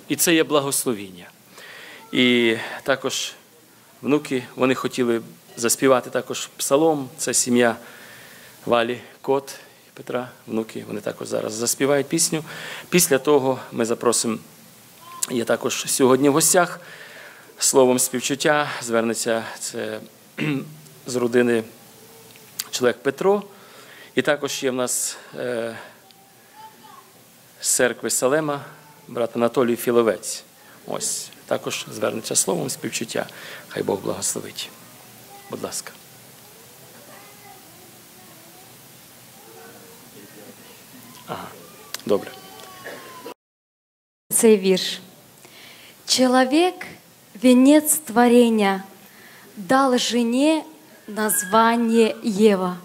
A: І це є благословіння. І також внуки, вони хотіли заспівати також псалом. Це сім'я Валі Кот і Петра, внуки, вони також зараз заспівають пісню. Після того ми запросимо, є також сьогодні в гостях, словом співчуття звернеться це з родини чоловік Петро. І також є в нас з церкви Салема брат Анатолій Філовець. Ось, також звернеться словом співчуття. Хай Бог благословить. Будь ласка. Ага, добре.
H: Цей вірш. Человек – венец творения, дал жене название Ева.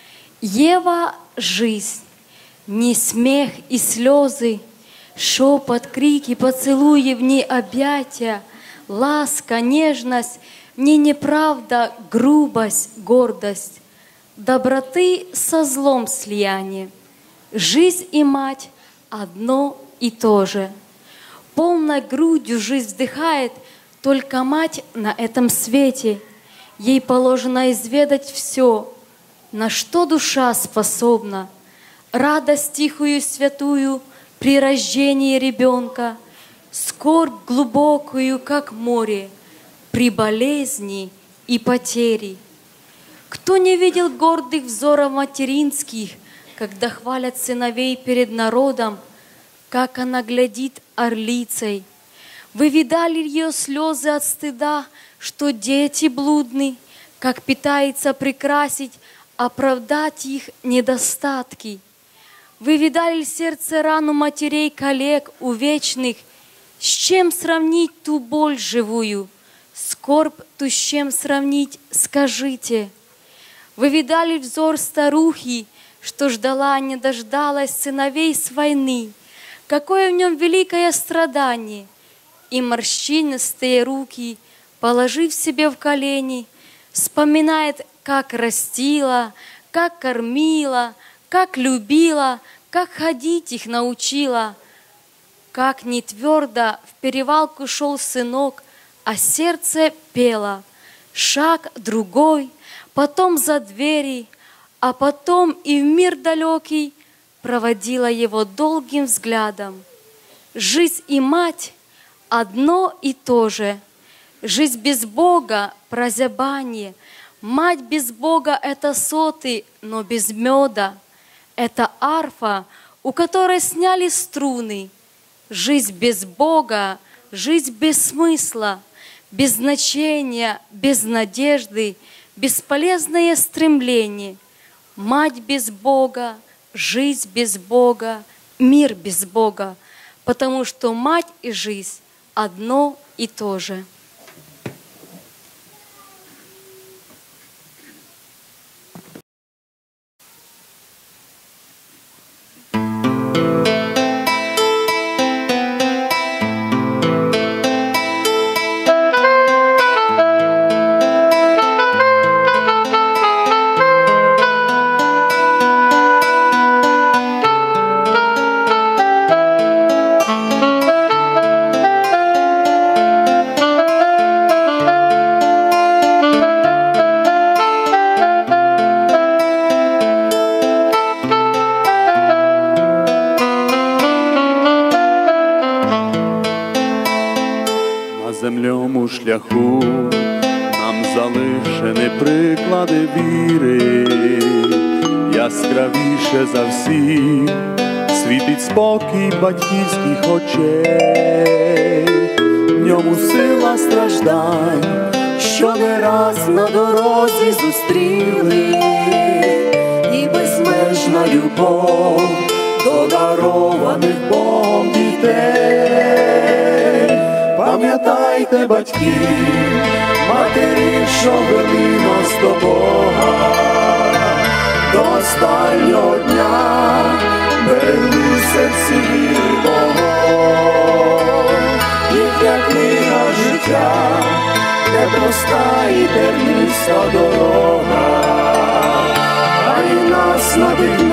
H: Ева – жизнь, не смех и слезы, шепот, крики, поцелуи, в ней объятия, ласка, нежность, в ней неправда, грубость, гордость, доброты со злом слияние. Жизнь и мать одно и то же. Полной грудью жизнь вдыхает только мать на этом свете. Ей положено изведать все, на что душа способна. Радость тихую, святую при рождении ребенка, скорбь глубокую, как море, при болезни и потере. Кто не видел гордых взоров материнских, когда хвалят сыновей перед народом, как она глядит орлицей? Вы видали ее слезы от стыда, что дети блудны, как пытается прикрасить, оправдать их недостатки? Вы видали сердце рану матерей коллег увечных? С чем сравнить ту боль живую? Скорбь ту с чем сравнить, скажите? Вы видали взор старухи, что ждала, не дождалась сыновей с войны? Какое в нем великое страдание! И морщинистые руки, положив себе в колени, вспоминает, как растила, как кормила, как любила, как ходить их научила. Как не твердо в перевалку шел сынок, а сердце пело. Шаг другой, потом за двери, а потом и в мир далекий проводила его долгим взглядом. Жизнь и мать одно и то же. Жизнь без Бога – прозябание. Мать без Бога – это соты, но без меда. Это арфа, у которой сняли струны. Жизнь без Бога – жизнь без смысла, без значения, без надежды, бесполезное стремление. Мать без Бога, жизнь без Бога, мир без Бога, потому что мать и жизнь одно и то же.
C: Земльому шляху нам залишені приклади віри, яскравіше за всіх світить спокій батьківських очей, в ньому сила страждань, що не раз на дорозі зустріли, і безмежна любов до дарованих Богом дітей. Пам'ятайте, батьки, матері, що вели нас до Бога, до останнього дня берегли в серці віри вогонь. Їхня книга життя, непроста і терниста дорога, хай нас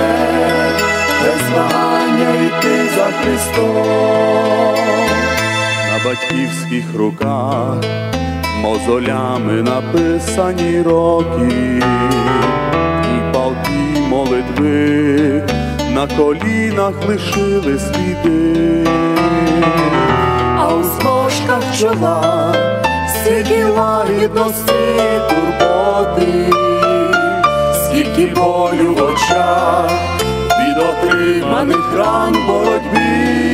C: надихне без вагання йти за Христом.
I: батьківських руках мозолями написані роки, і палкі молитви на колінах лишили сліди,
C: А у зморшках чола стільки лагідності й турботи, скільки болю в очах від отриманих ран в боротьбі.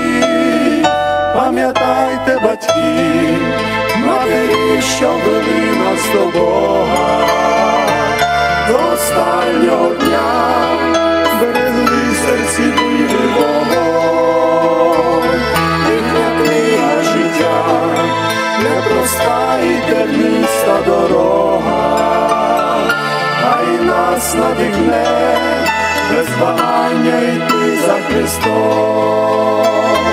C: Пам'ятайте, батьки, матері, що вели нас до Бога, до останнього дня берегли в серці віри вогонь. Їхня книга життя непроста і терниста дорога, а й нас надихне без вагання йти за Христом.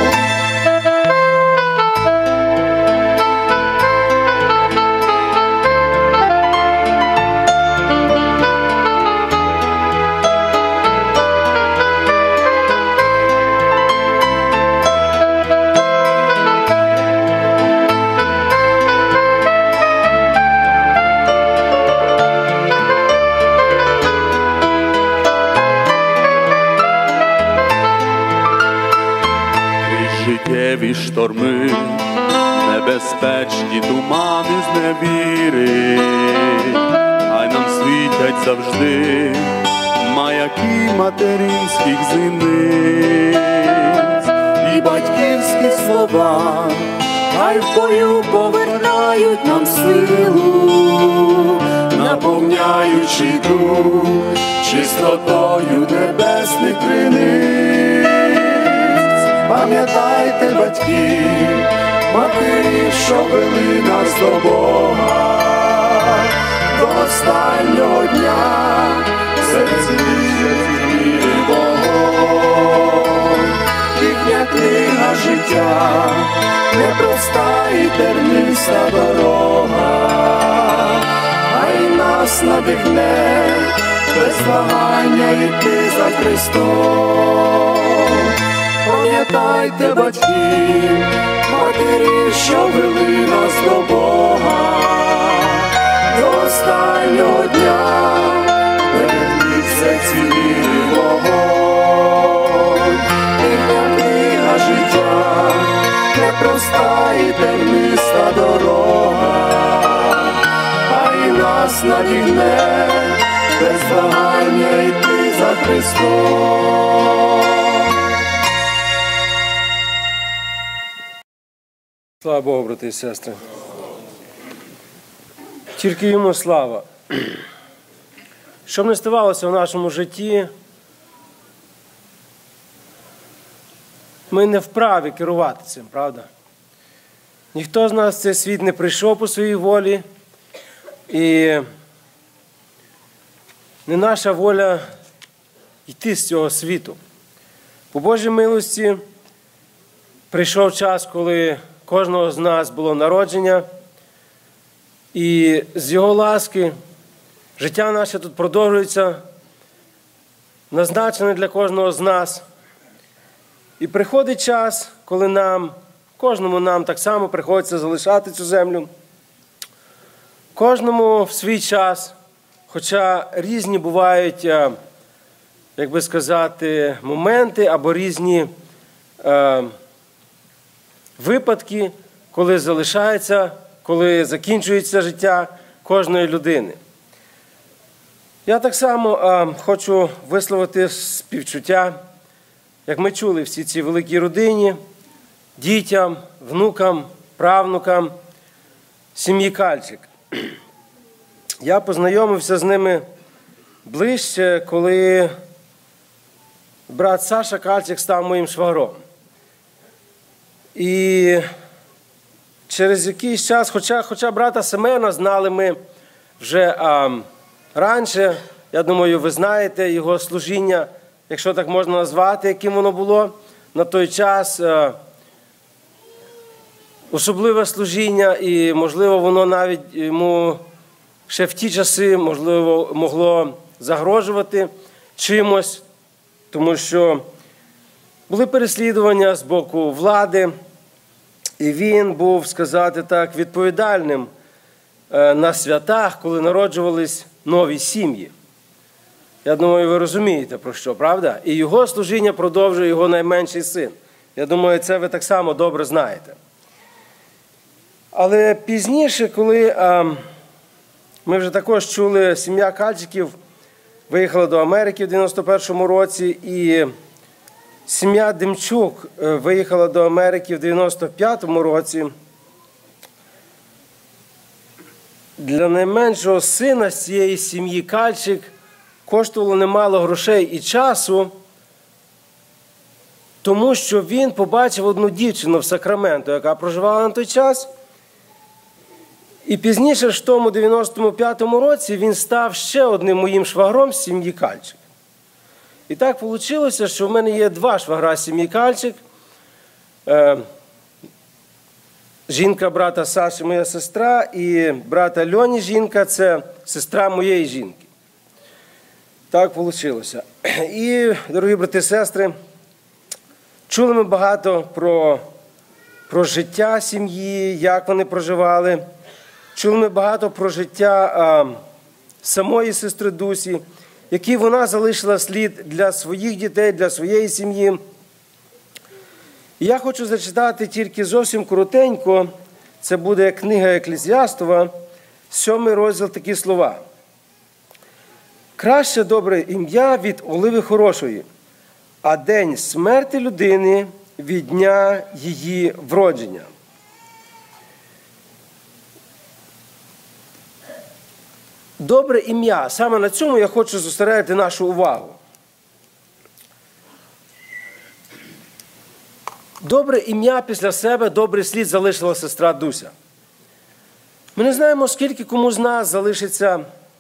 I: Життєві шторми, небезпечні тумани зневіри, хай нам світять завжди маяки материнських зіниць.
C: І батьківські слова, хай в бою повернають нам силу, наповняючи дух чистотою небесних криниць. Пам'ятайте, батьки, матері, що вели нас до Бога, до останнього дня в серці віри вогонь. Їхня книга життя непроста і терниста дорога, а й нас надихне без вагання йти за Христом. Пам'ятайте, батьки, матері, що вели нас до Бога, до останнього дня берегли в серці віри вогонь. Їхня книга життя непроста і терниста дорога, а й нас надігне без вагання йти за Христом.
J: Слава Богу, брати і сестри. Тільки йому слава. Що б не ставалося в нашому житті, ми не вправі керувати цим, правда? Ніхто з нас в цей світ не прийшов по своїй волі, і не наша воля йти з цього світу. По Божій милості прийшов час, коли кожного з нас було народження, і з Його ласки життя наше тут продовжується, назначене для кожного з нас. І приходить час, коли кожному нам так само приходиться залишати цю землю. Кожному в свій час, хоча різні бувають, як би сказати, моменти або різні випадки, коли залишається, коли закінчується життя кожної людини. Я так само хочу висловити співчуття, як ми чули, всі ці великій родині, дітям, внукам, правнукам, сім'ї Кальчик. Я познайомився з ними ближче, коли брат Саша Кальчик став моїм швагром. І через якийсь час, хоча брата Семена знали ми вже раніше, я думаю, ви знаєте його служіння, якщо так можна назвати, яким воно було на той час. Особливе служіння, і, можливо, воно навіть йому ще в ті часи, можливо, могло загрожувати чимось, тому що були переслідування з боку влади, І він був, сказати так, відповідальним на святах, коли народжувались нові сім'ї. Я думаю, ви розумієте, про що, правда? І його служіння продовжує його найменший син. Я думаю, це ви так само добре знаєте. Але пізніше, коли ми вже також чули, сім'я Кальчиків виїхала до Америки в 91-му році, і сім'я Демчук виїхала до Америки в 95-му році. Для найменшого сина з цієї сім'ї Кальчик коштувало немало грошей і часу, тому що він побачив одну дівчину в Сакраменто, яка проживала на той час. І пізніше, в тому 95-му році, він став ще одним моїм швагром з сім'ї Кальчик. І так вийшло, що в мене є два швагра з сім'ї Кальчик. Жінка брата Саші, моя сестра, і брата Льоні жінка – це сестра моєї жінки. Так вийшло. І, дорогі брати і сестри, чули ми багато про життя сім'ї, як вони проживали. Чули ми багато про життя самої сестри Дусі, який вона залишила слід для своїх дітей, для своєї сім'ї. І я хочу зачитати тільки зовсім коротенько, це буде книга Еклезіастова, 7 розділ, такі слова. «Краще добре ім'я від оливи хорошої, а день смерти людини від дня її вродження». Добре ім'я. Саме на цьому я хочу зосередити нашу увагу. Добре ім'я після себе, добрий слід залишила сестра Дуся. Ми не знаємо, скільки кому з нас залишиться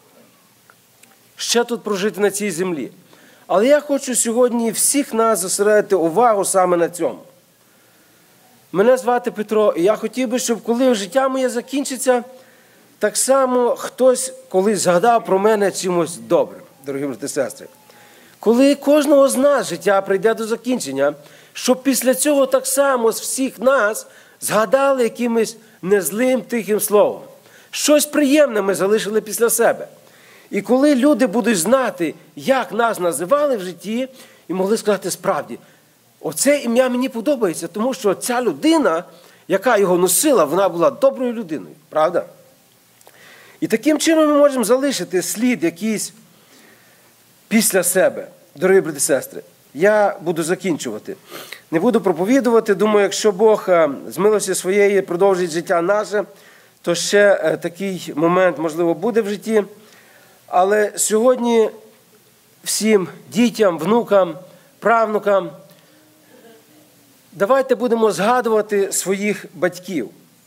J: ще тут прожити на цій землі. Але я хочу сьогодні всіх нас зосередити увагу саме на цьому. Мене звати Петро, і я хотів би, щоб коли життя моє закінчиться, так само хтось колись згадав про мене чимось добрим, дорогі брати і сестри. Коли кожного з нас життя прийде до закінчення, щоб після цього так само з всіх нас згадали якимось незлим тихим словом. Щось приємне ми залишили після себе. І коли люди будуть знати, як нас називали в житті, і могли сказати справді, оце ім'я мені подобається, тому що ця людина, яка його носила, вона була доброю людиною, правда? І таким чином ми можемо залишити слід якийсь після себе. Дорогі брати і сестри, я буду закінчувати. Не буду проповідувати. Думаю, якщо Бог з милості своєї продовжить життя наше, то ще такий момент, можливо, буде в житті. Але сьогодні всім дітям, внукам, правнукам давайте будемо згадувати своїх батьків.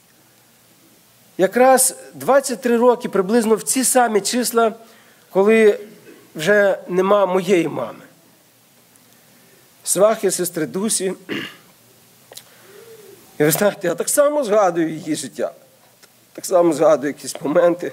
J: Якраз 23 роки приблизно в ці самі числа, коли вже нема моєї мами. Свахи сестри Дусі. І ви знаєте, я так само згадую її життя. Так само згадую якісь моменти.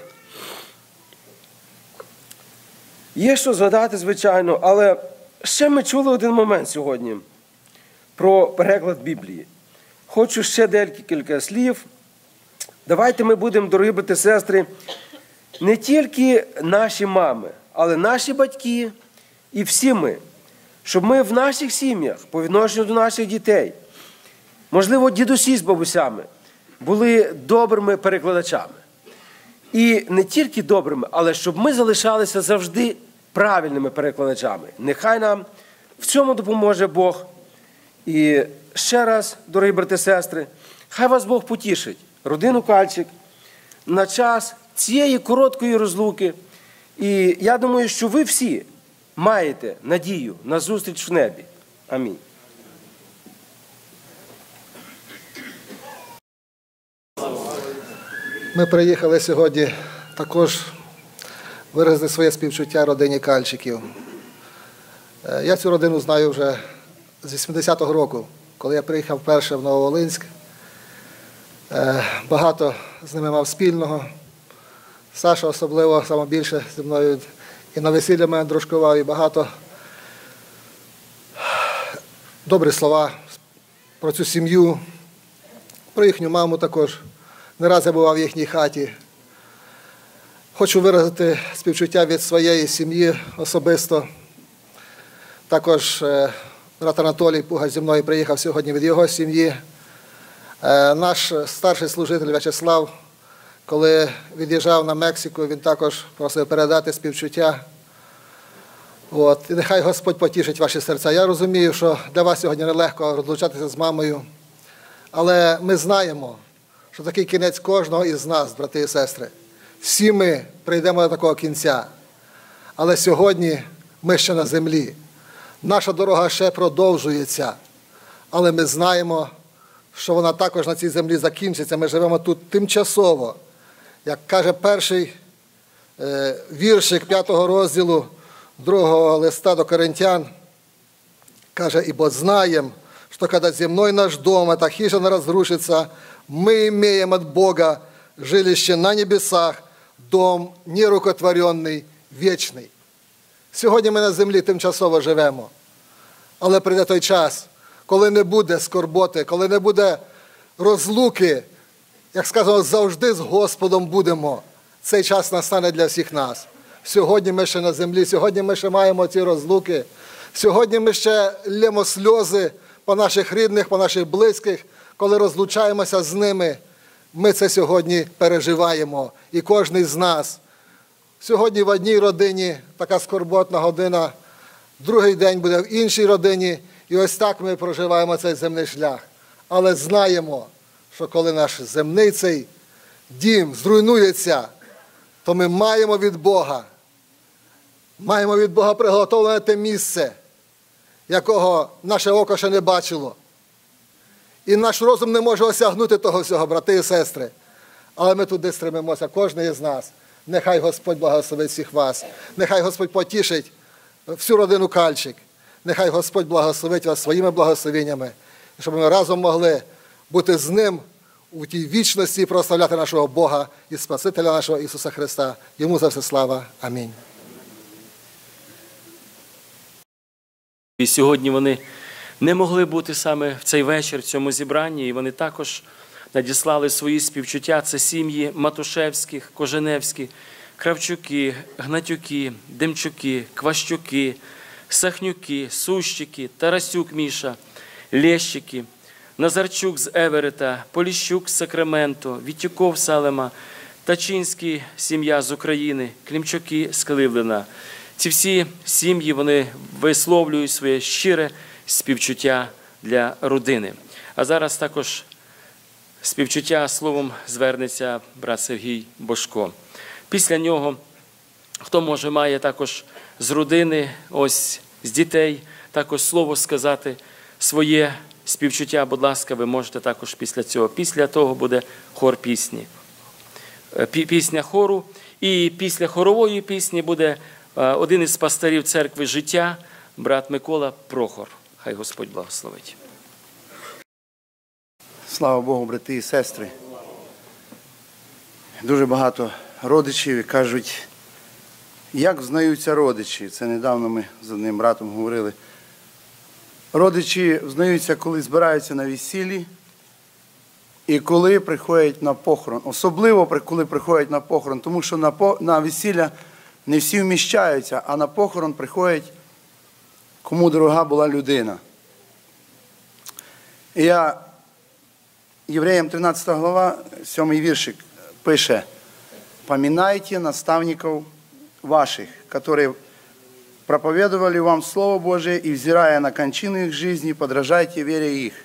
J: Є що згадати, звичайно, але ще ми чули один момент сьогодні про переклад Біблії. Хочу ще декілька слів. Давайте ми будемо, дорогі брати і сестри, не тільки наші мами, але наші батьки і всі ми, щоб ми в наших сім'ях, по відношенню до наших дітей, можливо, дідусі з бабусями, були добрими перекладачами. І не тільки добрими, але щоб ми залишалися завжди правильними перекладачами. Нехай нам в цьому допоможе Бог. І ще раз, дорогі брати і сестри, хай вас Бог потішить, родину Кальчик, на час цієї короткої розлуки. І я думаю, що ви всі маєте надію на зустріч в небі. Амінь.
K: Ми приїхали сьогодні також виразити своє співчуття родині Кальчиків. Я цю родину знаю вже з 80-го року, коли я приїхав вперше в Нововолинськ. Багато з ними мав спільного. Саша особливо, саме більше зі мною і на весілля мене дружкував, і багато добрі слова про цю сім'ю, про їхню маму також. Не раз я бував в їхній хаті. Хочу виразити співчуття від своєї сім'ї особисто. Також брат Анатолій Пугач зі мною приїхав сьогодні від його сім'ї. Наш старший служитель В'ячеслав, коли від'їжджав на Мексику, він також просив передати співчуття. І нехай Господь потішить ваші серця. Я розумію, що для вас сьогодні нелегко розлучатися з мамою, але ми знаємо, що такий кінець кожного із нас, брати і сестри. Всі ми прийдемо до такого кінця, але сьогодні ми ще на землі. Наша дорога ще продовжується, але ми знаємо, що вона також на цій землі закінчиться. Ми живемо тут тимчасово. Як каже перший віршик 5-го розділу 2-го листа до Коринтян, каже, «Ибо знаем, что когда земной наш дом, эта хижина разрушится, мы имеем от Бога жилище на небесах, дом нерукотворенный, вечный». Сьогодні ми на землі тимчасово живемо, але прийде той час, коли не буде скорботи, коли не буде розлуки, як сказано, завжди з Господом будемо. Цей час настане для всіх нас. Сьогодні ми ще на землі, сьогодні ми ще маємо ці розлуки, сьогодні ми ще лємо сльози по наших рідних, по наших близьких, коли розлучаємося з ними. Ми це сьогодні переживаємо, і кожен з нас. Сьогодні в одній родині така скорботна година, другий день буде в іншій родині, і ось так ми проживаємо цей земний шлях. Але знаємо, що коли наш земний цей дім зруйнується, то ми маємо від Бога приготовлене те місце, якого наше око ще не бачило. І наш розум не може осягнути того всього, брати і сестри. Але ми туди стремимося, кожен із нас. Нехай Господь благословить всіх вас. Нехай Господь потішить всю родину Кальчик. Нехай Господь благословить вас своїми благословеннями, щоб ми разом могли бути з Ним у тій вічності і прославляти нашого Бога і Спасителя нашого Ісуса Христа. Йому за все слава. Амінь.
A: І сьогодні вони не могли бути саме в цей вечір, в цьому зібранні, і вони також надіслали свої співчуття. Це сім'ї Матушевських, Коженевські, Кравчуки, Гнатюки, Демчуки, Кващуки, Сахнюки, Сущики, Тарасюк Міша, Лещики, Назарчук з Еверета, Поліщук з Сакраменто, Вітюков Салема, Тачинський сім'я з України, Клімчуки з Кливлена. Ці всі сім'ї, вони висловлюють своє щире співчуття для родини. А зараз також співчуття словом звернеться брат Сергій Бошко. Після нього, хто може має також з родини, ось з дітей, також слово сказати своє співчуття, будь ласка, ви можете також після цього. Після того буде хор пісні. Пісня хору. І після хорової пісні буде один із пастирів церкви «Життя», брат Микола Прохор. Хай Господь благословить.
L: Слава Богу, брати і сестри. Дуже багато родичів кажуть, як взнаються родичі. Це недавно ми з одним братом говорили. Родичі взнаються, коли збираються на весіллі і коли приходять на похорон. Особливо, коли приходять на похорон, тому що на весілля не всі вміщаються, а на похорон приходять, кому дорога була людина. І Євреям 13 глава, 7 віршик, пише: «Поминайте наставников ваших, которые проповедовали вам Слово Божие, и, взирая на кончину их жизни, подражайте вере их».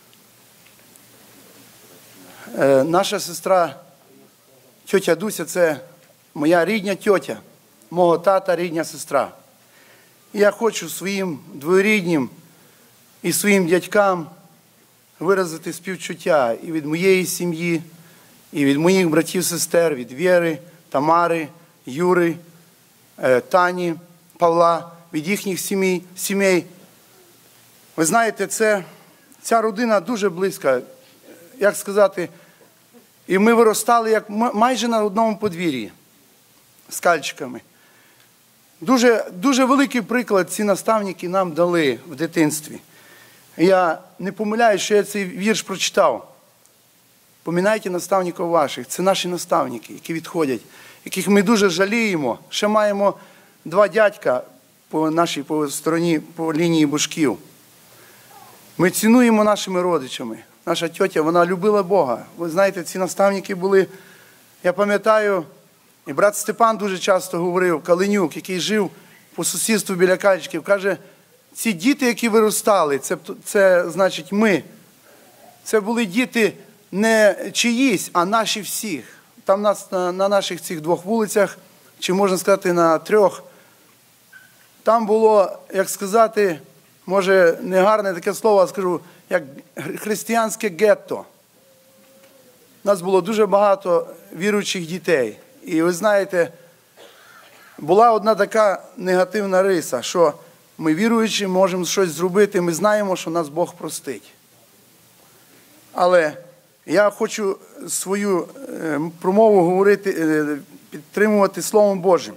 L: Наша сестра, тьотя Дуся, це моя рідня тьотя, мого тата рідня сестра. І я хочу своїм двоюріднім і своїм дядькам виразити співчуття і від моєї сім'ї, і від моїх братів-сестер, від Віри, Тамари, Юри, Тані, Павла, від їхніх сімей. Ви знаєте, ця родина дуже близька, як сказати, і ми виростали як майже на одному подвір'ї з Кальчиками. Дуже великий приклад ці наставники нам дали в дитинстві. Я не помиляюсь, що я цей вірш прочитав. поминайте наставників ваших. Це наші наставники, які відходять, яких ми дуже жаліємо. Ще маємо 2 дядька по стороні, по лінії Бушків. Ми цінуємо нашими родичами. Наша тьотя, вона любила Бога. Ви знаєте, ці наставники були, я пам'ятаю, і брат Степан дуже часто говорив, Калинюк, який жив по сусідству біля Кальчиків, каже, ці діти, які виростали, це значить ми. Це були діти не чиїсь, а наші всіх. Там на наших цих 2 вулицях, чи можна сказати на 3, там було, як сказати, може не гарне таке слово, а скажу, як християнське гетто. У нас було дуже багато віруючих дітей. І ви знаєте, була одна така негативна риса, що ми віруючі, можемо щось зробити, ми знаємо, що нас Бог простить. Але я хочу свою промову говорити, підтримувати Словом Божим.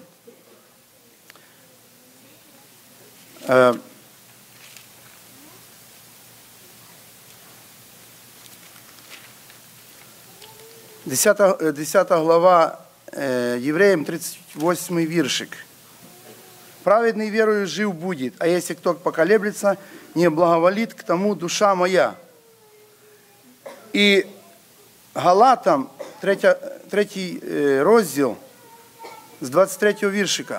L: Десята глава Євреям, 38 віршик. «Праведный верою жив будет, а если кто поколеблется, не благоволит к тому душа моя». І Галатам, 3 розділ, з 23 віршика.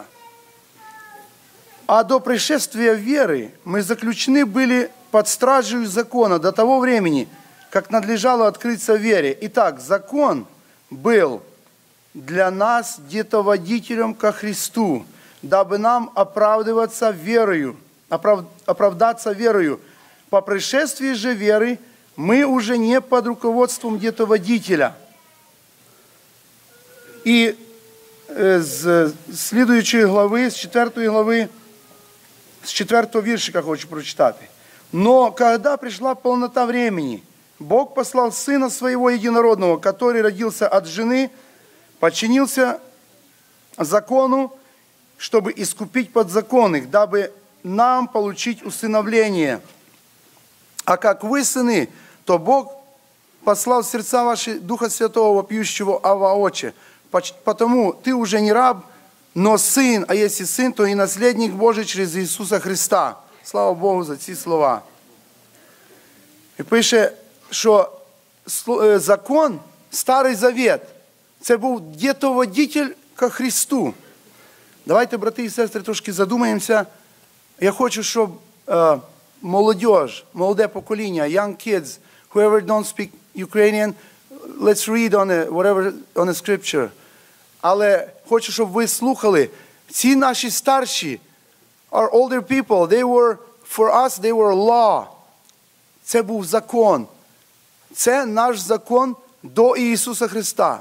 L: «А до пришествия веры мы заключены были под стражей закона до того времени, как надлежало открыться вере. Итак, закон был для нас детоводителем ко Христу, дабы нам оправдаться верою. По пришествии же веры мы уже не под руководством детоводителя». И с следующей главы, с 4 главы, с 4 віршика хочу прочитати. «Но когда пришла полнота времени, Бог послал Сына Своего Единородного, который родился от жены, подчинился закону, чтобы искупить подзаконных, дабы нам получить усыновление. А как вы сыны, то Бог послал в сердца ваши Духа Святого, вопиющего Авва, Отче. Потому ты уже не раб, но сын, а если сын, то и наследник Божий через Иисуса Христа». Слава Богу за ці слова. І пише, що закон, Старий Завет, це був детоводитель ко Христу. Давайте, брати і сестри, трошки задумаємося. Я хочу, щоб молоде покоління, young kids, whoever don't speak Ukrainian, let's read on a scripture. Але хочу, щоб ви слухали. Ці наші старші, our older people, for us, they were law. Це був закон. Це наш закон до Ісуса Христа.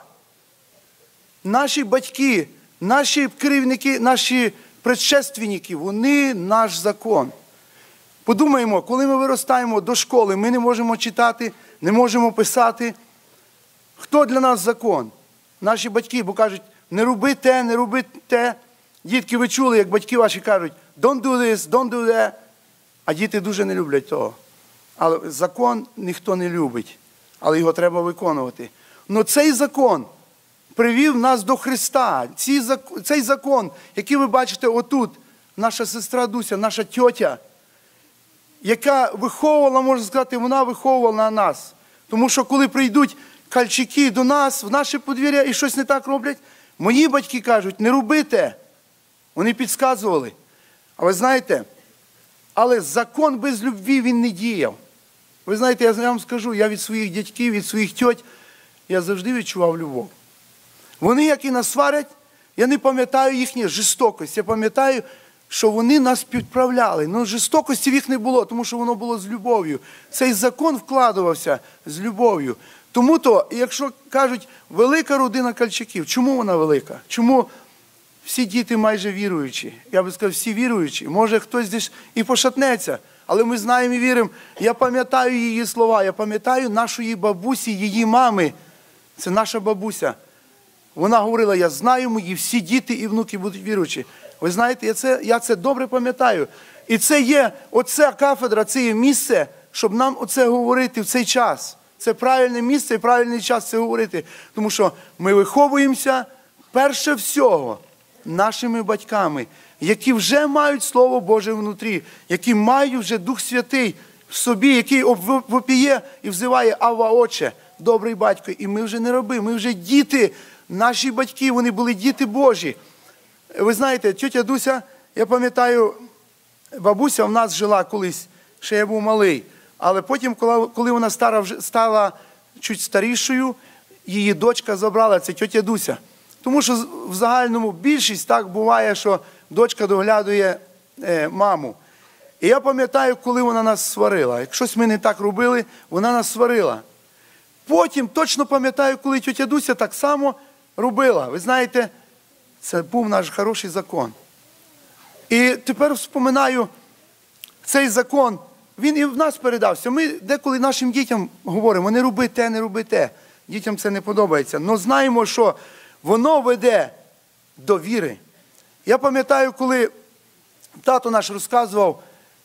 L: Наші батьки, наші керівники, наші предшественники, вони наш закон. Подумаємо, коли ми виростаємо до школи, ми не можемо читати, не можемо писати. Хто для нас закон? Наші батьки, бо кажуть, не роби те, не роби те. Дітки, ви чули, як батьки ваші кажуть, don't do this, don't do that. А діти дуже не люблять того. Але закон ніхто не любить, але його треба виконувати. Но цей закон привів нас до Христа. Цей закон, який ви бачите отут, наша сестра Дуся, наша тьотя, яка виховувала, можна сказати, вона виховувала нас. Тому що коли прийдуть кальчики до нас, в наше подвір'я і щось не так роблять, мої батьки кажуть, не робите. Вони підказували. А ви знаєте, але закон без любві він не діяв. Ви знаєте, я вам скажу, я від своїх дядьків, від своїх тьоть, я завжди відчував любов. Вони, як і нас сварять, я не пам'ятаю їхню жорстокість. Я пам'ятаю, що вони нас підправляли. Ну, жорстокості в їх не було, тому що воно було з любов'ю. Цей закон вкладувався з любов'ю. Тому-то, якщо кажуть, велика родина Кальчаків, чому вона велика? Чому всі діти майже віруючі? Я би сказав, всі віруючі. Може, хтось десь і пошатнеться, але ми знаємо і віримо. Я пам'ятаю її слова, я пам'ятаю нашої бабусі, її мами. Це наша бабуся. Вона говорила, я знаю, мої всі діти і внуки будуть віруючі. Ви знаєте, я це добре пам'ятаю. І це є, оця кафедра, це є місце, щоб нам оце говорити в цей час. це правильне місце і правильний час це говорити. Тому що ми виховуємося перше всього нашими батьками, які вже мають Слово Боже внутрі, які мають вже Дух Святий в собі, який вопіє і взиває: Авва, Отче, добрий батько. І ми вже не раби, ми вже діти. Наші батьки, вони були діти Божі. Ви знаєте, тьотя Дуся, я пам'ятаю, бабуся в нас жила колись, ще я був малий. Але потім, коли вона стала чуть старішою, її дочка забрала, це тьотя Дуся. Тому що в загальному більшість так буває, що дочка доглядує маму. І я пам'ятаю, коли вона нас сварила. Як щось ми не так робили, вона нас сварила. Потім точно пам'ятаю, коли тьотя Дуся так само робила. Ви знаєте, це був наш хороший закон. І тепер вспоминаю цей закон. Він і в нас передався. Ми деколи нашим дітям говоримо: не роби те, не роби те. Дітям це не подобається. Але знаємо, що воно веде до віри. Я пам'ятаю, коли тато наш розказував,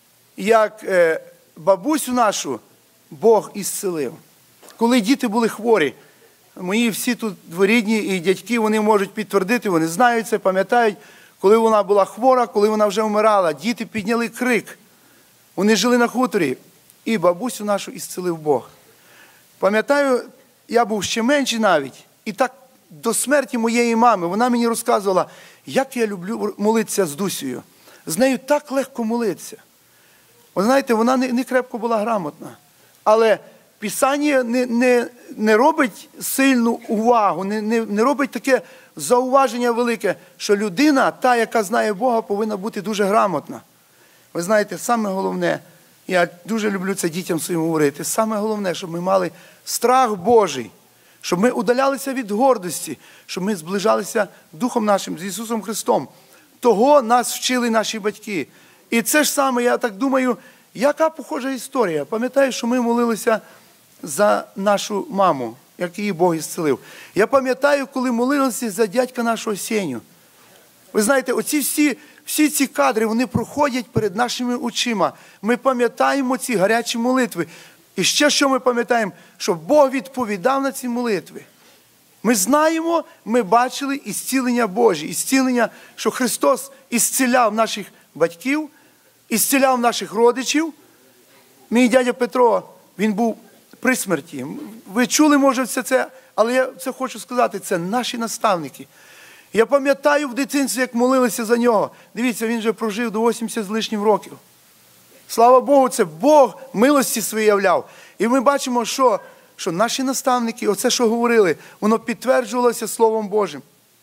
L: як бабусю нашу Бог ісцелив. Коли діти були хворі, мої всі тут дворідні і дядьки, вони можуть підтвердити, вони знають це, пам'ятають, коли вона була хвора, коли вона вже вмирала, діти підняли крик. Вони жили на хуторі, і бабусю нашу ісцелив Бог. Пам'ятаю, я був ще менший навіть, і так до смерті моєї мами, вона мені розказувала, як я люблю молитися з Дусею. З нею так легко молитися. Ви знаєте, вона не крепко була грамотна, але Писання не робить сильну увагу, не робить таке зауваження велике, що людина, та, яка знає Бога, повинна бути дуже грамотна. Ви знаєте, саме головне, я дуже люблю це дітям своїм говорити, саме головне, щоб ми мали страх Божий, щоб ми удалялися від гордості, щоб ми зближалися Духом нашим з Ісусом Христом. Того нас вчили наші батьки. І це ж саме, я так думаю, яка похожа історія. Пам'ятаю, що ми молилися за нашу маму, як її Бог ісцелив. Я пам'ятаю, коли молилися за дядька нашого Сеню. Ви знаєте, оці всі ці кадри, вони проходять перед нашими очима. Ми пам'ятаємо ці гарячі молитви. І ще що ми пам'ятаємо? Що Бог відповідав на ці молитви. Ми знаємо, ми бачили ісцілення Божі, ісцілення, що Христос ісціляв наших батьків, ісціляв наших родичів. Мій дядя Петро, він був при смерті. Ви чули, може, все це, але я це хочу сказати, це наші наставники. Я пам'ятаю в дитинстві, як молилися за нього. Дивіться, він вже прожив до 80 з лишнім років. Слава Богу, це Бог милості свої являв. І ми бачимо, що наші наставники, оце, що говорили, воно підтверджувалося Словом Божим.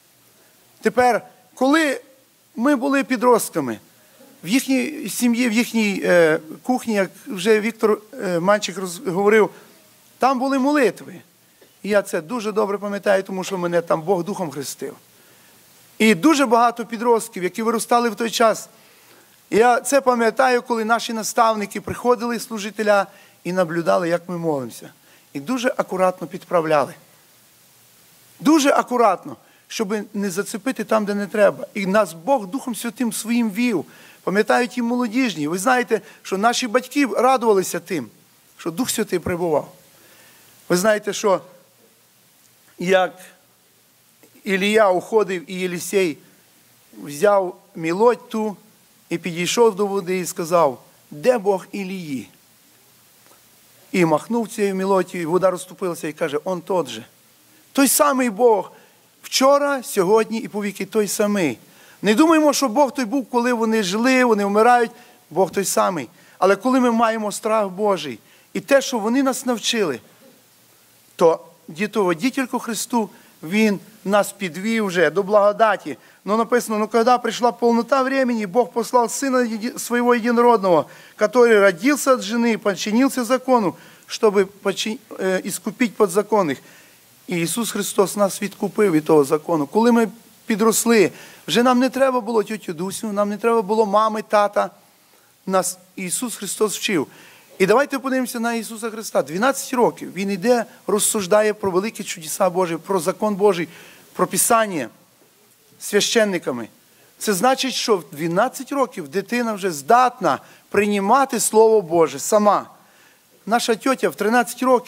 L: Тепер, коли ми були підростками, в їхній сім'ї, в їхній кухні, як вже Віктор Манчик говорив, там були молитви. І я це дуже добре пам'ятаю, тому що мене там Бог Духом хрестив. І дуже багато підростків, які виростали в той час. Я це пам'ятаю, коли наші наставники приходили, служителя, і наблюдали, як ми молимося. І дуже акуратно підправляли. Дуже акуратно, щоб не зацепити там, де не треба. І нас Бог Духом Святим своїм вів. Пам'ятають ті молодіжні. Ви знаєте, що наші батьки радувалися тим, що Дух Святий прибував. Ви знаєте, що як Ілія уходив, і Єлісей взяв мілодь ту і підійшов до води і сказав: де Бог Ілії? І махнув цією мілодію, і вода розступилася і каже: он тот же. Той самий Бог. Вчора, сьогодні і повіки той самий. Не думаємо, що Бог той був, коли вони жили, вони вмирають. Бог той самий. Але коли ми маємо страх Божий і те, що вони нас навчили, то дітоводітельку Христу, Він нас підвів вже до благодаті. Но написано, коли прийшла повнота времени, Бог послал Сына Своего Единородного, который родился от жены, подчинился закону, чтобы искупить подзаконных. І Ісус Христос нас відкупив від того закону. Коли ми підросли, вже нам не треба було тьотю Дусю, нам не треба було мами, тата. Нас Ісус Христос вчив. І давайте подивимося на Ісуса Христа. 12 років Він іде, розсуждає про великі чудеса Божі, про закон Божий, про Писання священниками. Це значить, що в 12 років дитина вже здатна приймати Слово Боже сама. Наша тьотя в 13 років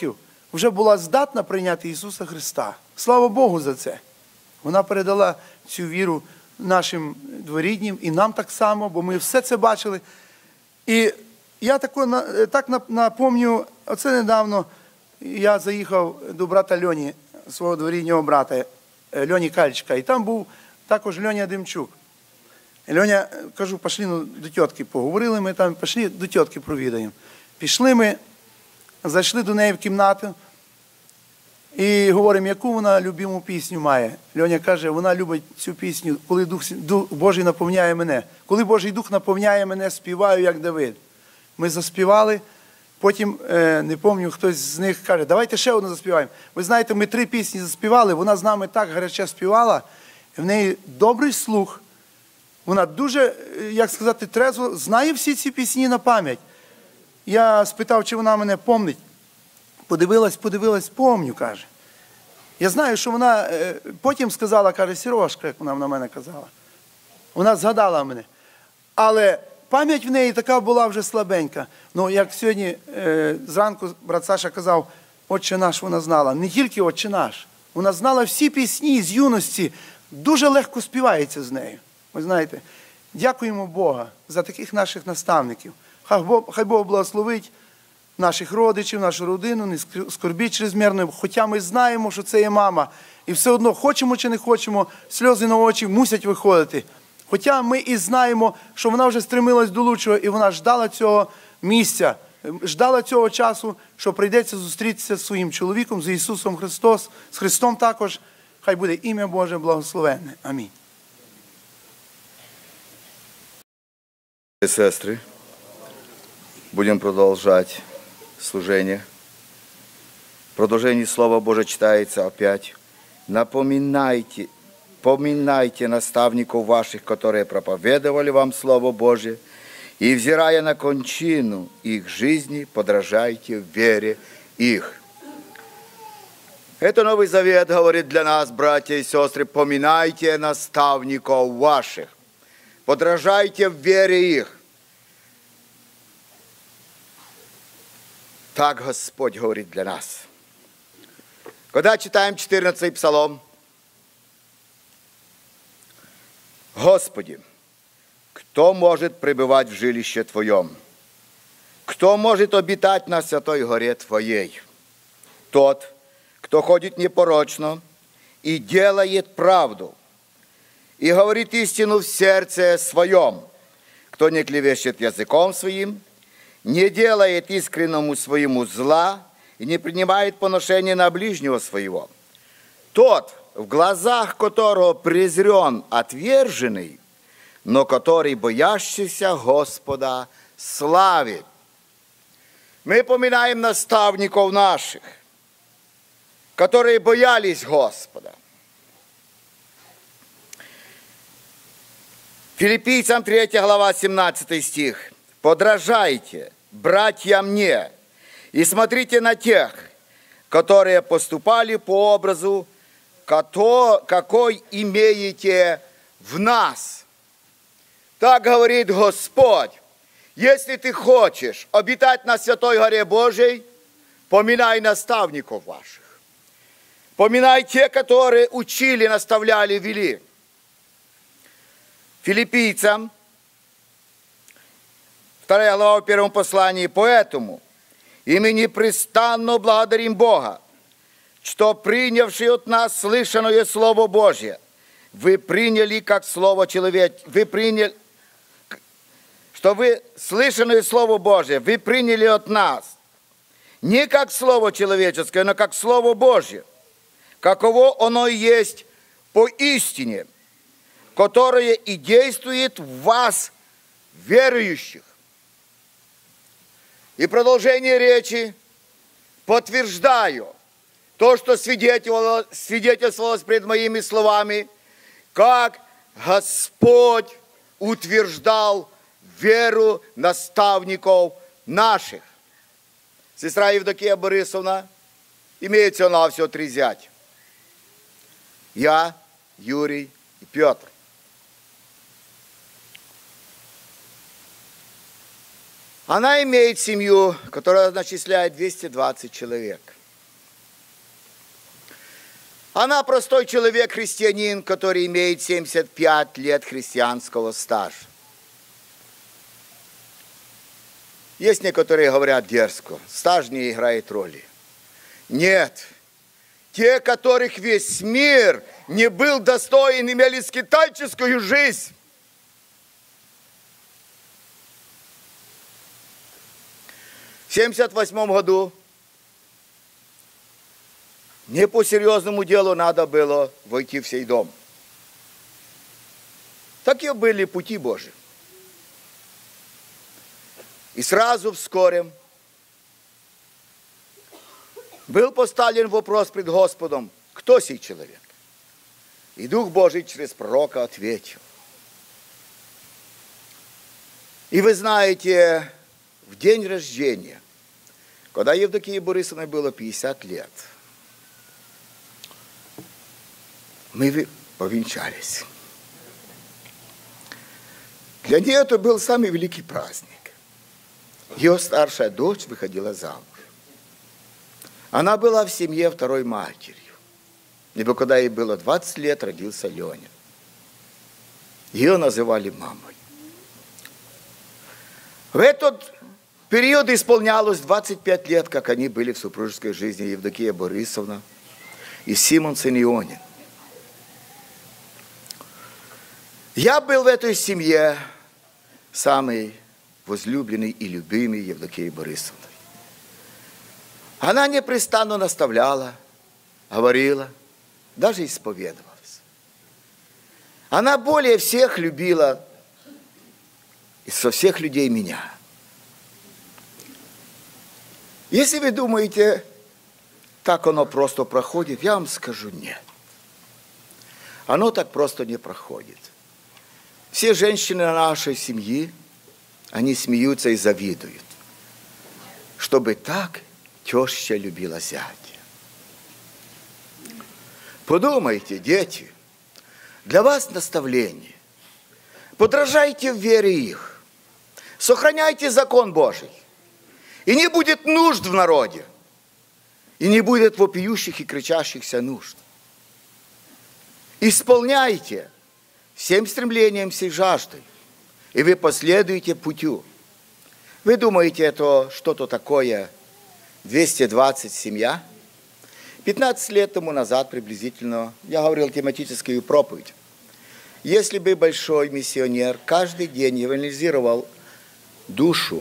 L: вже була здатна прийняти Ісуса Христа. Слава Богу за це. Вона передала цю віру нашим дворіднім і нам так само, бо ми все це бачили. І я так напомню, оце недавно я заїхав до брата Льоні, свого дворіднього брата, Льоні Кальчика, і там був також Льоня Демчук. Льоня, кажу, пішли до тітки, поговорили ми там, пішли до тітки провідаємо. Пішли ми, зайшли до неї в кімнату і говоримо, яку вона любиму пісню має. Льоня каже, вона любить цю пісню, коли Дух Божий наповняє мене. Коли Божий Дух наповняє мене, співаю, як Давид. Ми заспівали, потім, не пам'ятаю, хтось з них каже, давайте ще одну заспіваємо. Ви знаєте, ми 3 пісні заспівали, вона з нами так гаряче співала, в неї добрий слух. Вона дуже, як сказати, трезво знає всі ці пісні на пам'ять. Я спитав, чи вона мене помнить. Подивилась, помню, каже. Я знаю, що вона потім сказала, каже, Сірошка, як вона на мене казала. Вона згадала мене. Але пам'ять в неї така була вже слабенька. Ну, як сьогодні зранку брат Саша казав, «Отче наш» вона знала. Не тільки «Отче наш». Вона знала всі пісні з юності. Дуже легко співається з нею. Ви знаєте, дякуємо Бога за таких наших наставників. Хай Бог благословить наших родичів, нашу родину, не скорбіть чрезмірно, хоча ми знаємо, що це є мама. І все одно, хочемо чи не хочемо, сльози на очі мусять виходити. Хоча ми і знаємо, що вона вже стремилась до лучшого, і вона ждала цього місця, ждала цього часу, що прийдеться зустрітися з своїм чоловіком, з Ісусом Христом, з Христом також. Хай буде ім'я Боже благословенне. Амінь.
M: Сестры, будем продолжать служение. В продолжении Слова Божия читается опять. Поминайте наставников ваших, которые проповедовали вам Слово Божие, и, взирая на кончину их жизни, подражайте в вере их. Это Новый Завет говорит для нас, братья и сестры, поминайте наставников ваших. Подражайте в вере их. Так Господь говорит для нас. Когда читаем 14-й Псалом, «Господи, кто может пребывать в жилище Твоем? Кто может обитать на святой горе Твоей? Тот, кто ходит непорочно и делает правду, и говорит истину в сердце своем, кто не клевещет языком своим, не делает искреннему своему зла и не принимает поношения на ближнего своего. Тот, в глазах которого презрен отверженный, но который боящийся Господа славит». Мы поминаем наставников наших, которые боялись Господа. Филиппийцам 3 глава, 17 стих. «Подражайте, братья, мне, и смотрите на тех, которые поступали по образу, какой имеете в нас». Так говорит Господь. Если ты хочешь обитать на Святой горе Божией, поминай наставников ваших. Поминай те, которые учили, наставляли, вели. Филиппийцам, 2 глава в 1 послании. «Поэтому и мы непрестанно благодарим Бога, что, принявший от нас слышанное Слово Божье, вы приняли как Слово человеческое, что вы слышанное Слово Божье вы приняли от нас не как Слово человеческое, но как Слово Божье, каково оно и есть поистине, которое и действует в вас, верующих». И продолжение речи: «Подтверждаю то, что свидетельствовалось пред моими словами, как Господь утверждал веру наставников наших». Сестра Евдокия Борисовна имеет всего-навсего 3 зятя. Я, Юрий и Петр. Она имеет семью, которая насчисляет 220 человек. Она простой человек, христианин, который имеет 75 лет христианского стажа. Есть некоторые говорят дерзко, стаж не играет роли. Нет, те, которых весь мир не был достоин, имели скитальческую жизнь. В 1978 году не по серьезному делу надо было войти в сей дом. Такие были пути Божьи. И сразу вскоре был поставлен вопрос пред Господом, кто сей человек? И Дух Божий через пророка ответил. И вы знаете, в день рождения, когда Евдокии Борисовне было 50 лет, мы повенчались. Для нее это был самый великий праздник. Ее старшая дочь выходила замуж. Она была в семье второй матерью. Ибо когда ей было 20 лет, родился Леня. Ее называли мамой. В этот период исполнялось 25 лет, как они были в супружеской жизни, Евдокия Борисовна и Симон Синеонин. Я был в этой семье самый возлюбленный и любимый Евдокией Борисовной. Она непрестанно наставляла, говорила, даже исповедовалась. Она более всех любила и со всех людей меня. Если вы думаете, так оно просто проходит, я вам скажу нет. Оно так просто не проходит. Все женщины нашей семьи, они смеются и завидуют, чтобы так теща любила зятя. Подумайте, дети, для вас наставление. Подражайте в вере их, сохраняйте закон Божий, и не будет нужд в народе, и не будет вопиющих и кричащихся нужд. Исполняйте всем стремлением, всей жаждой, и вы последуете путю. Вы думаете, это что-то такое 220 семья? 15 лет тому назад приблизительно я говорил тематическую проповедь. Если бы большой миссионер каждый день евангелизировал душу,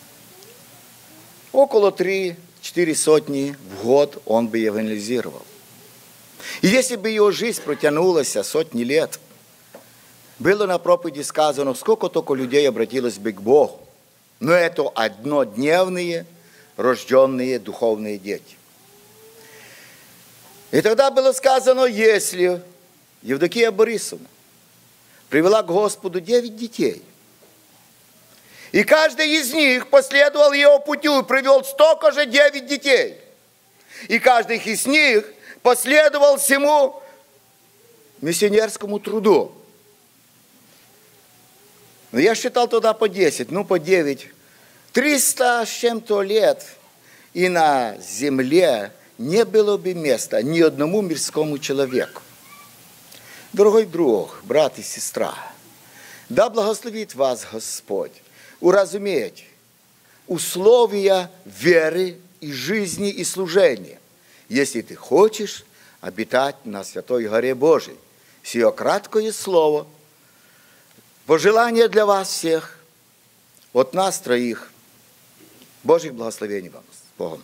M: около 3-4 сотни в год он бы евангелизировал. И если бы его жизнь протянулась сотни лет, было на проповеди сказано, сколько только людей обратилось бы к Богу. Но это однодневные, рожденные духовные дети. И тогда было сказано, если Евдокия Борисовна привела к Господу 9 детей, и каждый из них последовал его путю и привел столько же 9 детей, и каждый из них последовал всему миссионерскому труду. Но я считал тогда по 10, по 9. 300 с чем-то лет, и на земле не было бы места ни одному мирскому человеку. Дорогой друг, брат и сестра, да благословит вас Господь уразуметь условия веры и жизни и служения, если ты хочешь обитать на Святой Горе Божией. Сие краткое слово, пожелание для вас всех, от нас троих. Божьих благословений вам. С Богом.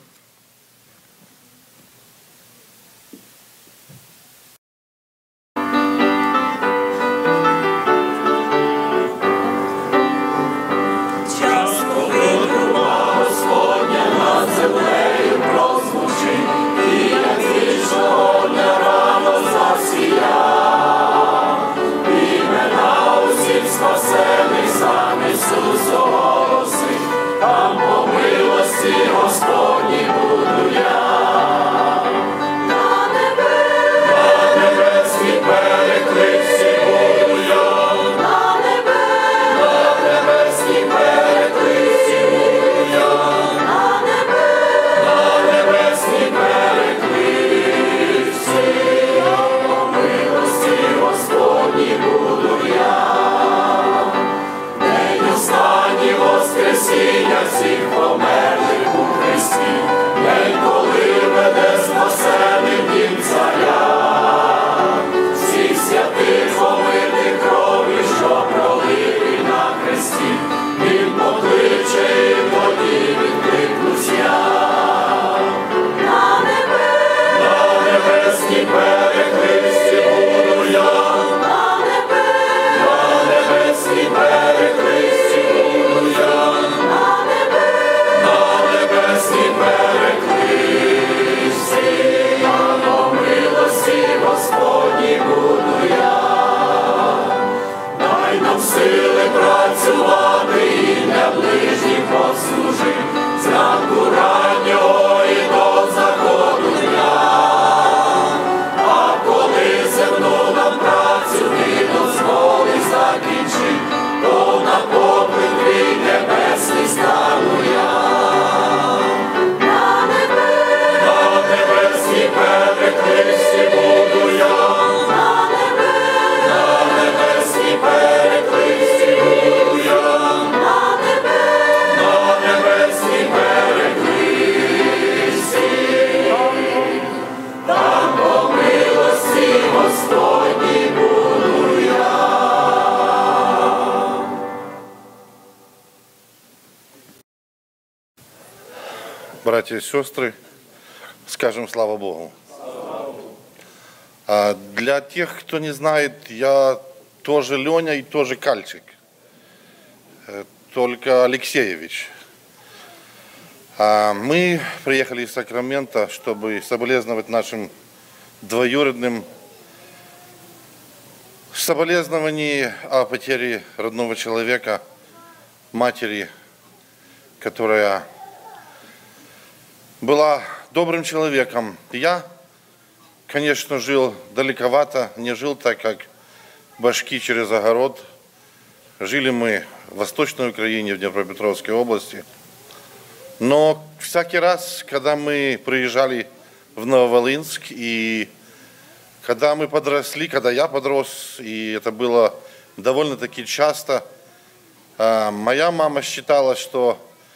N: братья и сестры, скажем слава Богу. Для тех, кто не знает, я тоже Леня и тоже Кальчик, только Алексеевич. Мы приехали из Сакрамента, чтобы соболезновать нашим двоюродным, соболезнования о потере родного человека, матери, которая была добрым человеком. Я, конечно, жил далековато, не жил так, как башки через огород. Жили мы в Восточной Украине, в Днепропетровской области. Но всякий раз, когда мы приезжали в Нововолынск, и когда мы подросли, когда я подрос, и это было довольно-таки часто, моя мама считала, что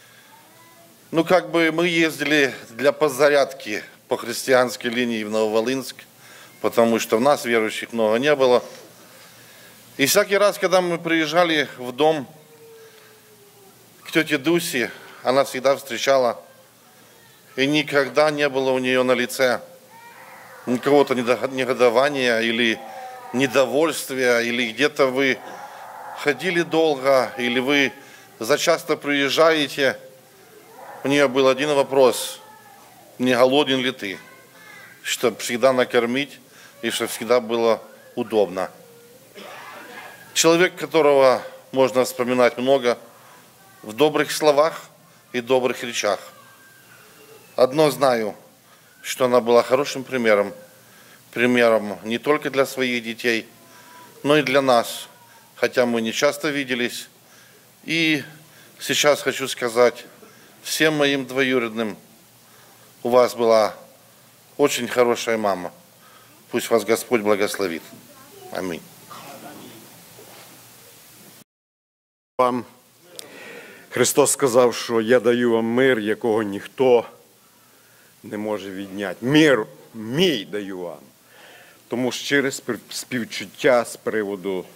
N: мы ездили для подзарядки по христианской линии в Нововолынск, потому что у нас верующих много не было. И всякий раз, когда мы приезжали в дом к тете Дусе, она всегда встречала, и никогда не было у нее на лице никакого-то негодования или недовольствия, или где-то вы ходили долго, или вы зачасто приезжаете. У нее был один вопрос: не голоден ли ты? Чтобы всегда накормить и чтобы всегда было удобно. Человек, которого можно вспоминать много в добрых словах и добрых речах. Одно знаю, что она была хорошим примером не только для своих детей, но и для нас, хотя мы не часто виделись. И сейчас хочу сказать всем моим двоюродным: у вас была очень хорошая мама. Пусть вас Господь благословит. Аминь.
O: Вам Христос сказав, що я даю вам мир, якого ніхто не може відняти. Мир мій даю вам. Тому щире співчуття з приводу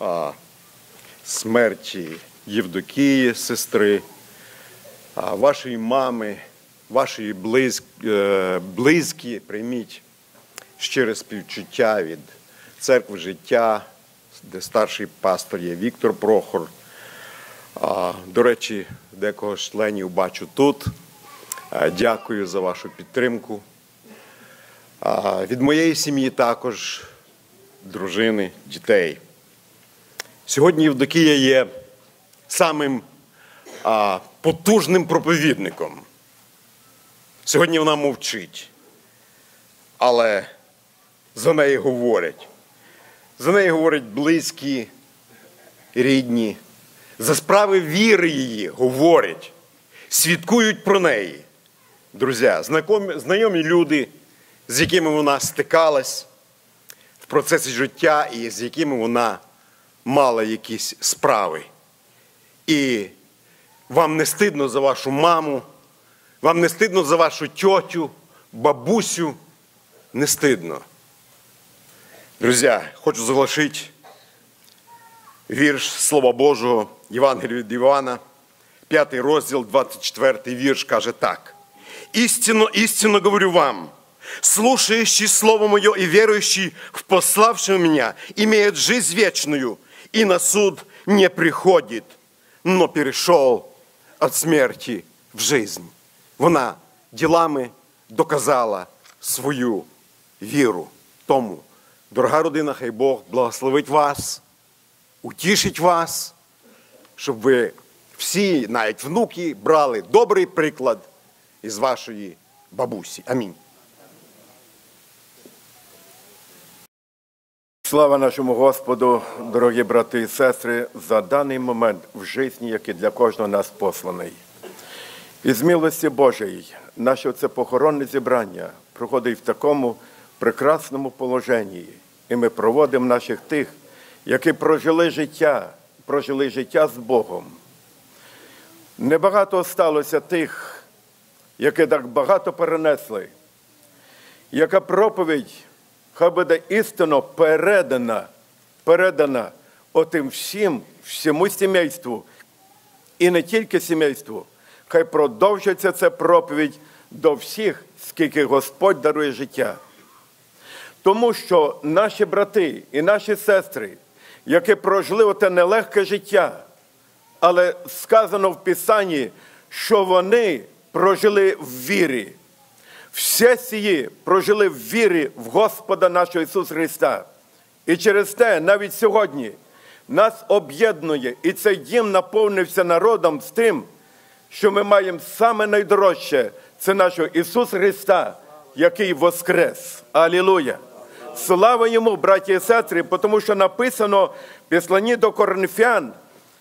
O: смерті Євдокії, сестри, вашої мами, вашої близькі, прийміть щире співчуття від церкви життя, де старший пастор є Віктор Прохор. До речі, декого з членів бачу тут. Дякую за вашу підтримку. Від моєї сім'ї також, дружини, дітей. Сьогодні Євдокія є самим потужним проповідником. Сьогодні вона мовчить, але за неї говорять. За неї говорять близькі, рідні. За справи віри її говорять, свідкують про неї. Друзі, знайомі люди, з якими вона стикалась в процесі життя і з якими вона мала якісь справи. І вам не стидно за вашу маму, вам не стидно за вашу тьотю, бабусю, не стидно. Друзі, хочу заглушити вірш Слова Божого, Євангелія від Івана, 5 розділ, 24 вірш, каже так. «Истинно, истинно говорю вам, слушающий Слово Мое и верующий в пославшего Меня имеет жизнь вечную, и на суд не приходит, но перешел от смерти в жизнь». Вона ділами доказала свою віру. Тому, дорога родина, хай Бог благословить вас, утішить вас, щоб ви всі, навіть внуки, брали добрий приклад із вашої бабусі. Амінь.
P: Слава нашому Господу, дорогі брати і сестри, за даний момент в житті, який для кожного нас посланий. Із милості Божої, наше це похоронне зібрання проходить в такому прекрасному положенні. І ми проводимо наших тих, які прожили життя з Богом. Небагато сталося тих, які так багато перенесли. Яка проповідь, хай буде істинно передана отим всьому сімейству. І не тільки сімейству. Хай продовжиться ця проповідь до всіх, скільки Господь дарує життя. Тому що наші брати і наші сестри, які прожили оте нелегке життя, але сказано в Писанні, що вони прожили в вірі. Всі сії прожили в вірі в Господа нашого Ісуса Христа. І через те навіть сьогодні нас об'єднує, і цей дім наповнився народом з тим, що ми маємо саме найдорожче – це нашого Ісуса Христа, який воскрес. Алілуя! Слава Йому, браті і сестри, тому що написано в Посланні до Коринфян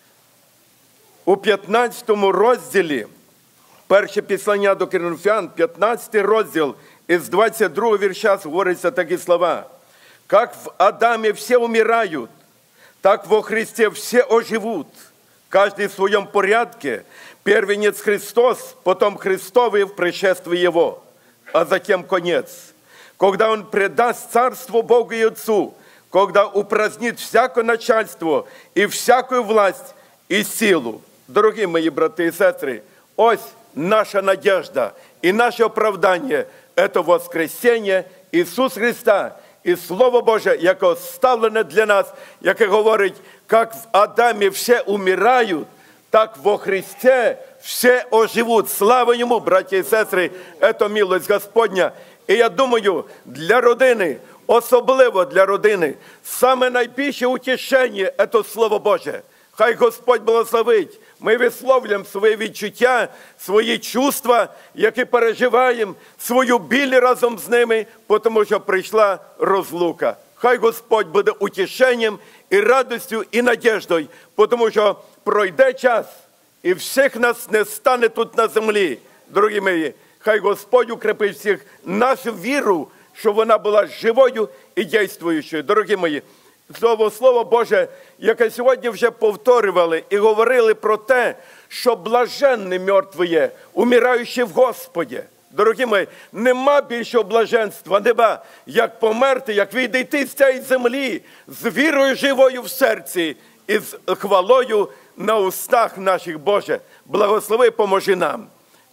P: у 15 розділі, перше послання до Коринфян, 15 розділ, із 22 вірша говориться такі слова. «Как в Адаме все умирают, так во Христе все оживут, каждый в своем порядке, первенец Христос, потом Христовый в пришествии Его, а затем конец. Когда Он предаст царство Богу и Отцу, когда упразднит всякое начальство и всякую власть и силу». Дорогі мої брати і сестри, ось наша надежда і наше оправдання – це воскресіння Ісуса Христа. І Слово Боже, яке оставлене для нас, яке говорить, як в Адамі все умирають, так во Христі все оживуть. Слава Йому, браті і сестри, це милость Господня. І я думаю, для родини, особливо для родини, саме найбільше утішення – це Слово Боже. Хай Господь благословить. Ми висловлюємо свої відчуття, свої чувства, які переживаємо, свою біль разом з ними, тому що прийшла розлука. Хай Господь буде утішенням і радістю, і надіждою, тому що пройде час, і всіх нас не стане тут на землі. Дорогі мої, хай Господь укрепить всіх нашу віру, щоб вона була живою і дійствуючою. Дорогі мої, Слово Боже, яке сьогодні вже повторювали і говорили про те, що блаженний мертвий, умираючий в Господі. Дорогі мої, нема більшого блаженства, нема, як померти, як відійти з цієї землі, з вірою живою в серці і з хвалою на устах наших, Боже. Благослови, поможи нам.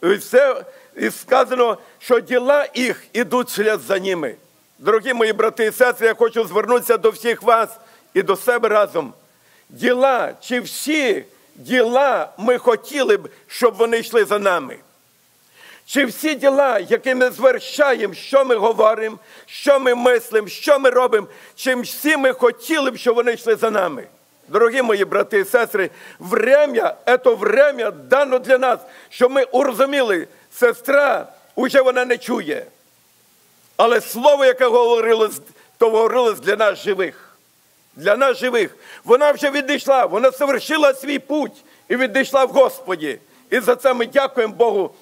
P: І сказано, що діла їх ідуть вслід за ними. Дорогі мої брати і сестри, я хочу звернутися до всіх вас і до себе разом. Діла, чи всі діла ми хотіли б, щоб вони йшли за нами? Чи всі діла, які ми звершаємо, що ми говоримо, що ми мислимо, що ми робимо, чи всі ми хотіли б, щоб вони йшли за нами? Дорогі мої брати і сестри, время, це время дано для нас, щоб ми урозуміли, сестра, уже вона не чує. Але слово, яке говорилось, то говорилось для нас живих. Для нас живих. Вона вже відійшла, вона совершила свій путь і відійшла в Господі. І за це ми дякуємо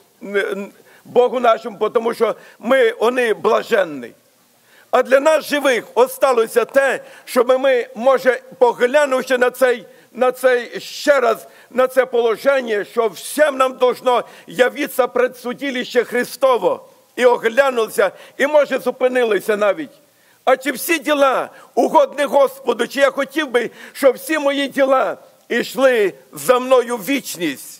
P: Богу нашому, тому що вони блаженні. А для нас живих осталося те, щоб ми, може, поглянувши на цей ще раз, на це положення, що всім нам должно явитися пред судилище Христово. І оглянулися, і, може, зупинилися навіть. А чи всі діла угодні Господу, чи я хотів би, щоб всі мої діла йшли за мною в вічність?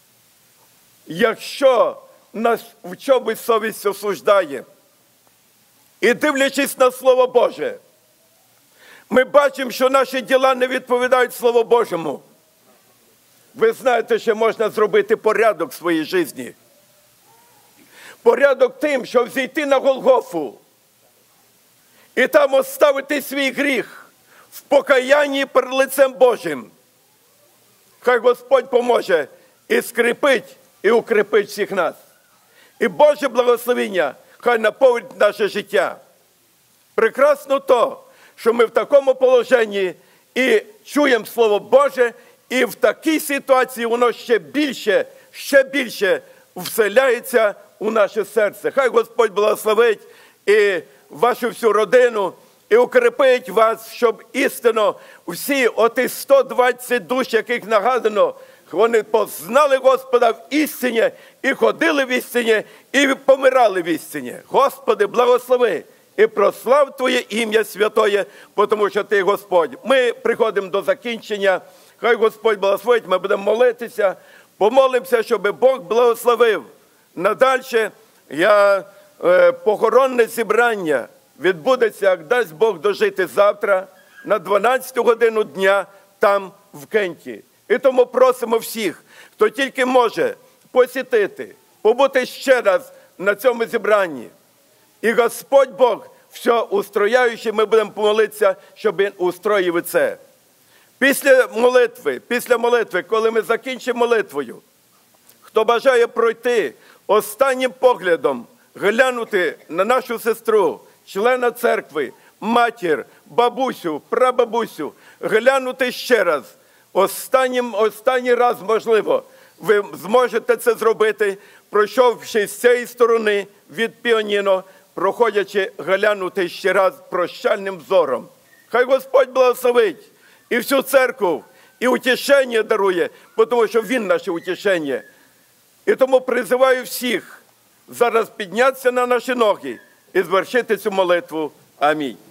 P: Якщо нас в чомусь совість осуждає, і дивлячись на Слово Боже, ми бачимо, що наші діла не відповідають Слову Божому. Ви знаєте, що можна зробити порядок в своїй житті. Порядок тим, щоб зійти на Голгофу і там оставити свій гріх в покаянні перед лицем Божим. Хай Господь поможе і скріпить, і укріпить всіх нас. І Боже благословення хай наповнить наше життя. Прекрасно то, що ми в такому положенні і чуємо Слово Боже, і в такій ситуації воно ще більше вселяється у наше серце. Хай Господь благословить і вашу всю родину, і укріпить вас, щоб істинно всі оті 120 душ, яких нагадано, вони познали Господа в істині, і ходили в істині, і помирали в істині. Господи, благослови і прослав Твоє ім'я святоє, тому що Ти Господь. Ми приходимо до закінчення. Хай Господь благословить, ми будемо молитися, помолимося, щоб Бог благословив надальше Похоронне зібрання відбудеться, як дасть Бог дожити завтра, на 12 годину дня там, в Кенті. І тому просимо всіх, хто тільки може посітити, побути ще раз на цьому зібранні. І Господь Бог, все устрояючи, ми будемо помолитися, щоб Він устроїв це. Після молитви, коли ми закінчимо молитвою, хто бажає пройти останнім поглядом, глянути на нашу сестру, члена церкви, матір, бабусю, прабабусю, глянути ще раз, останній раз, можливо, ви зможете це зробити, пройшовши з цієї сторони від піаніно, проходячи глянути ще раз прощальним зором. Хай Господь благословить і всю церкву, і утішення дарує, тому що Він наше утішення. І тому призиваю всіх зараз піднятися на наші ноги і звершити цю молитву. Амінь.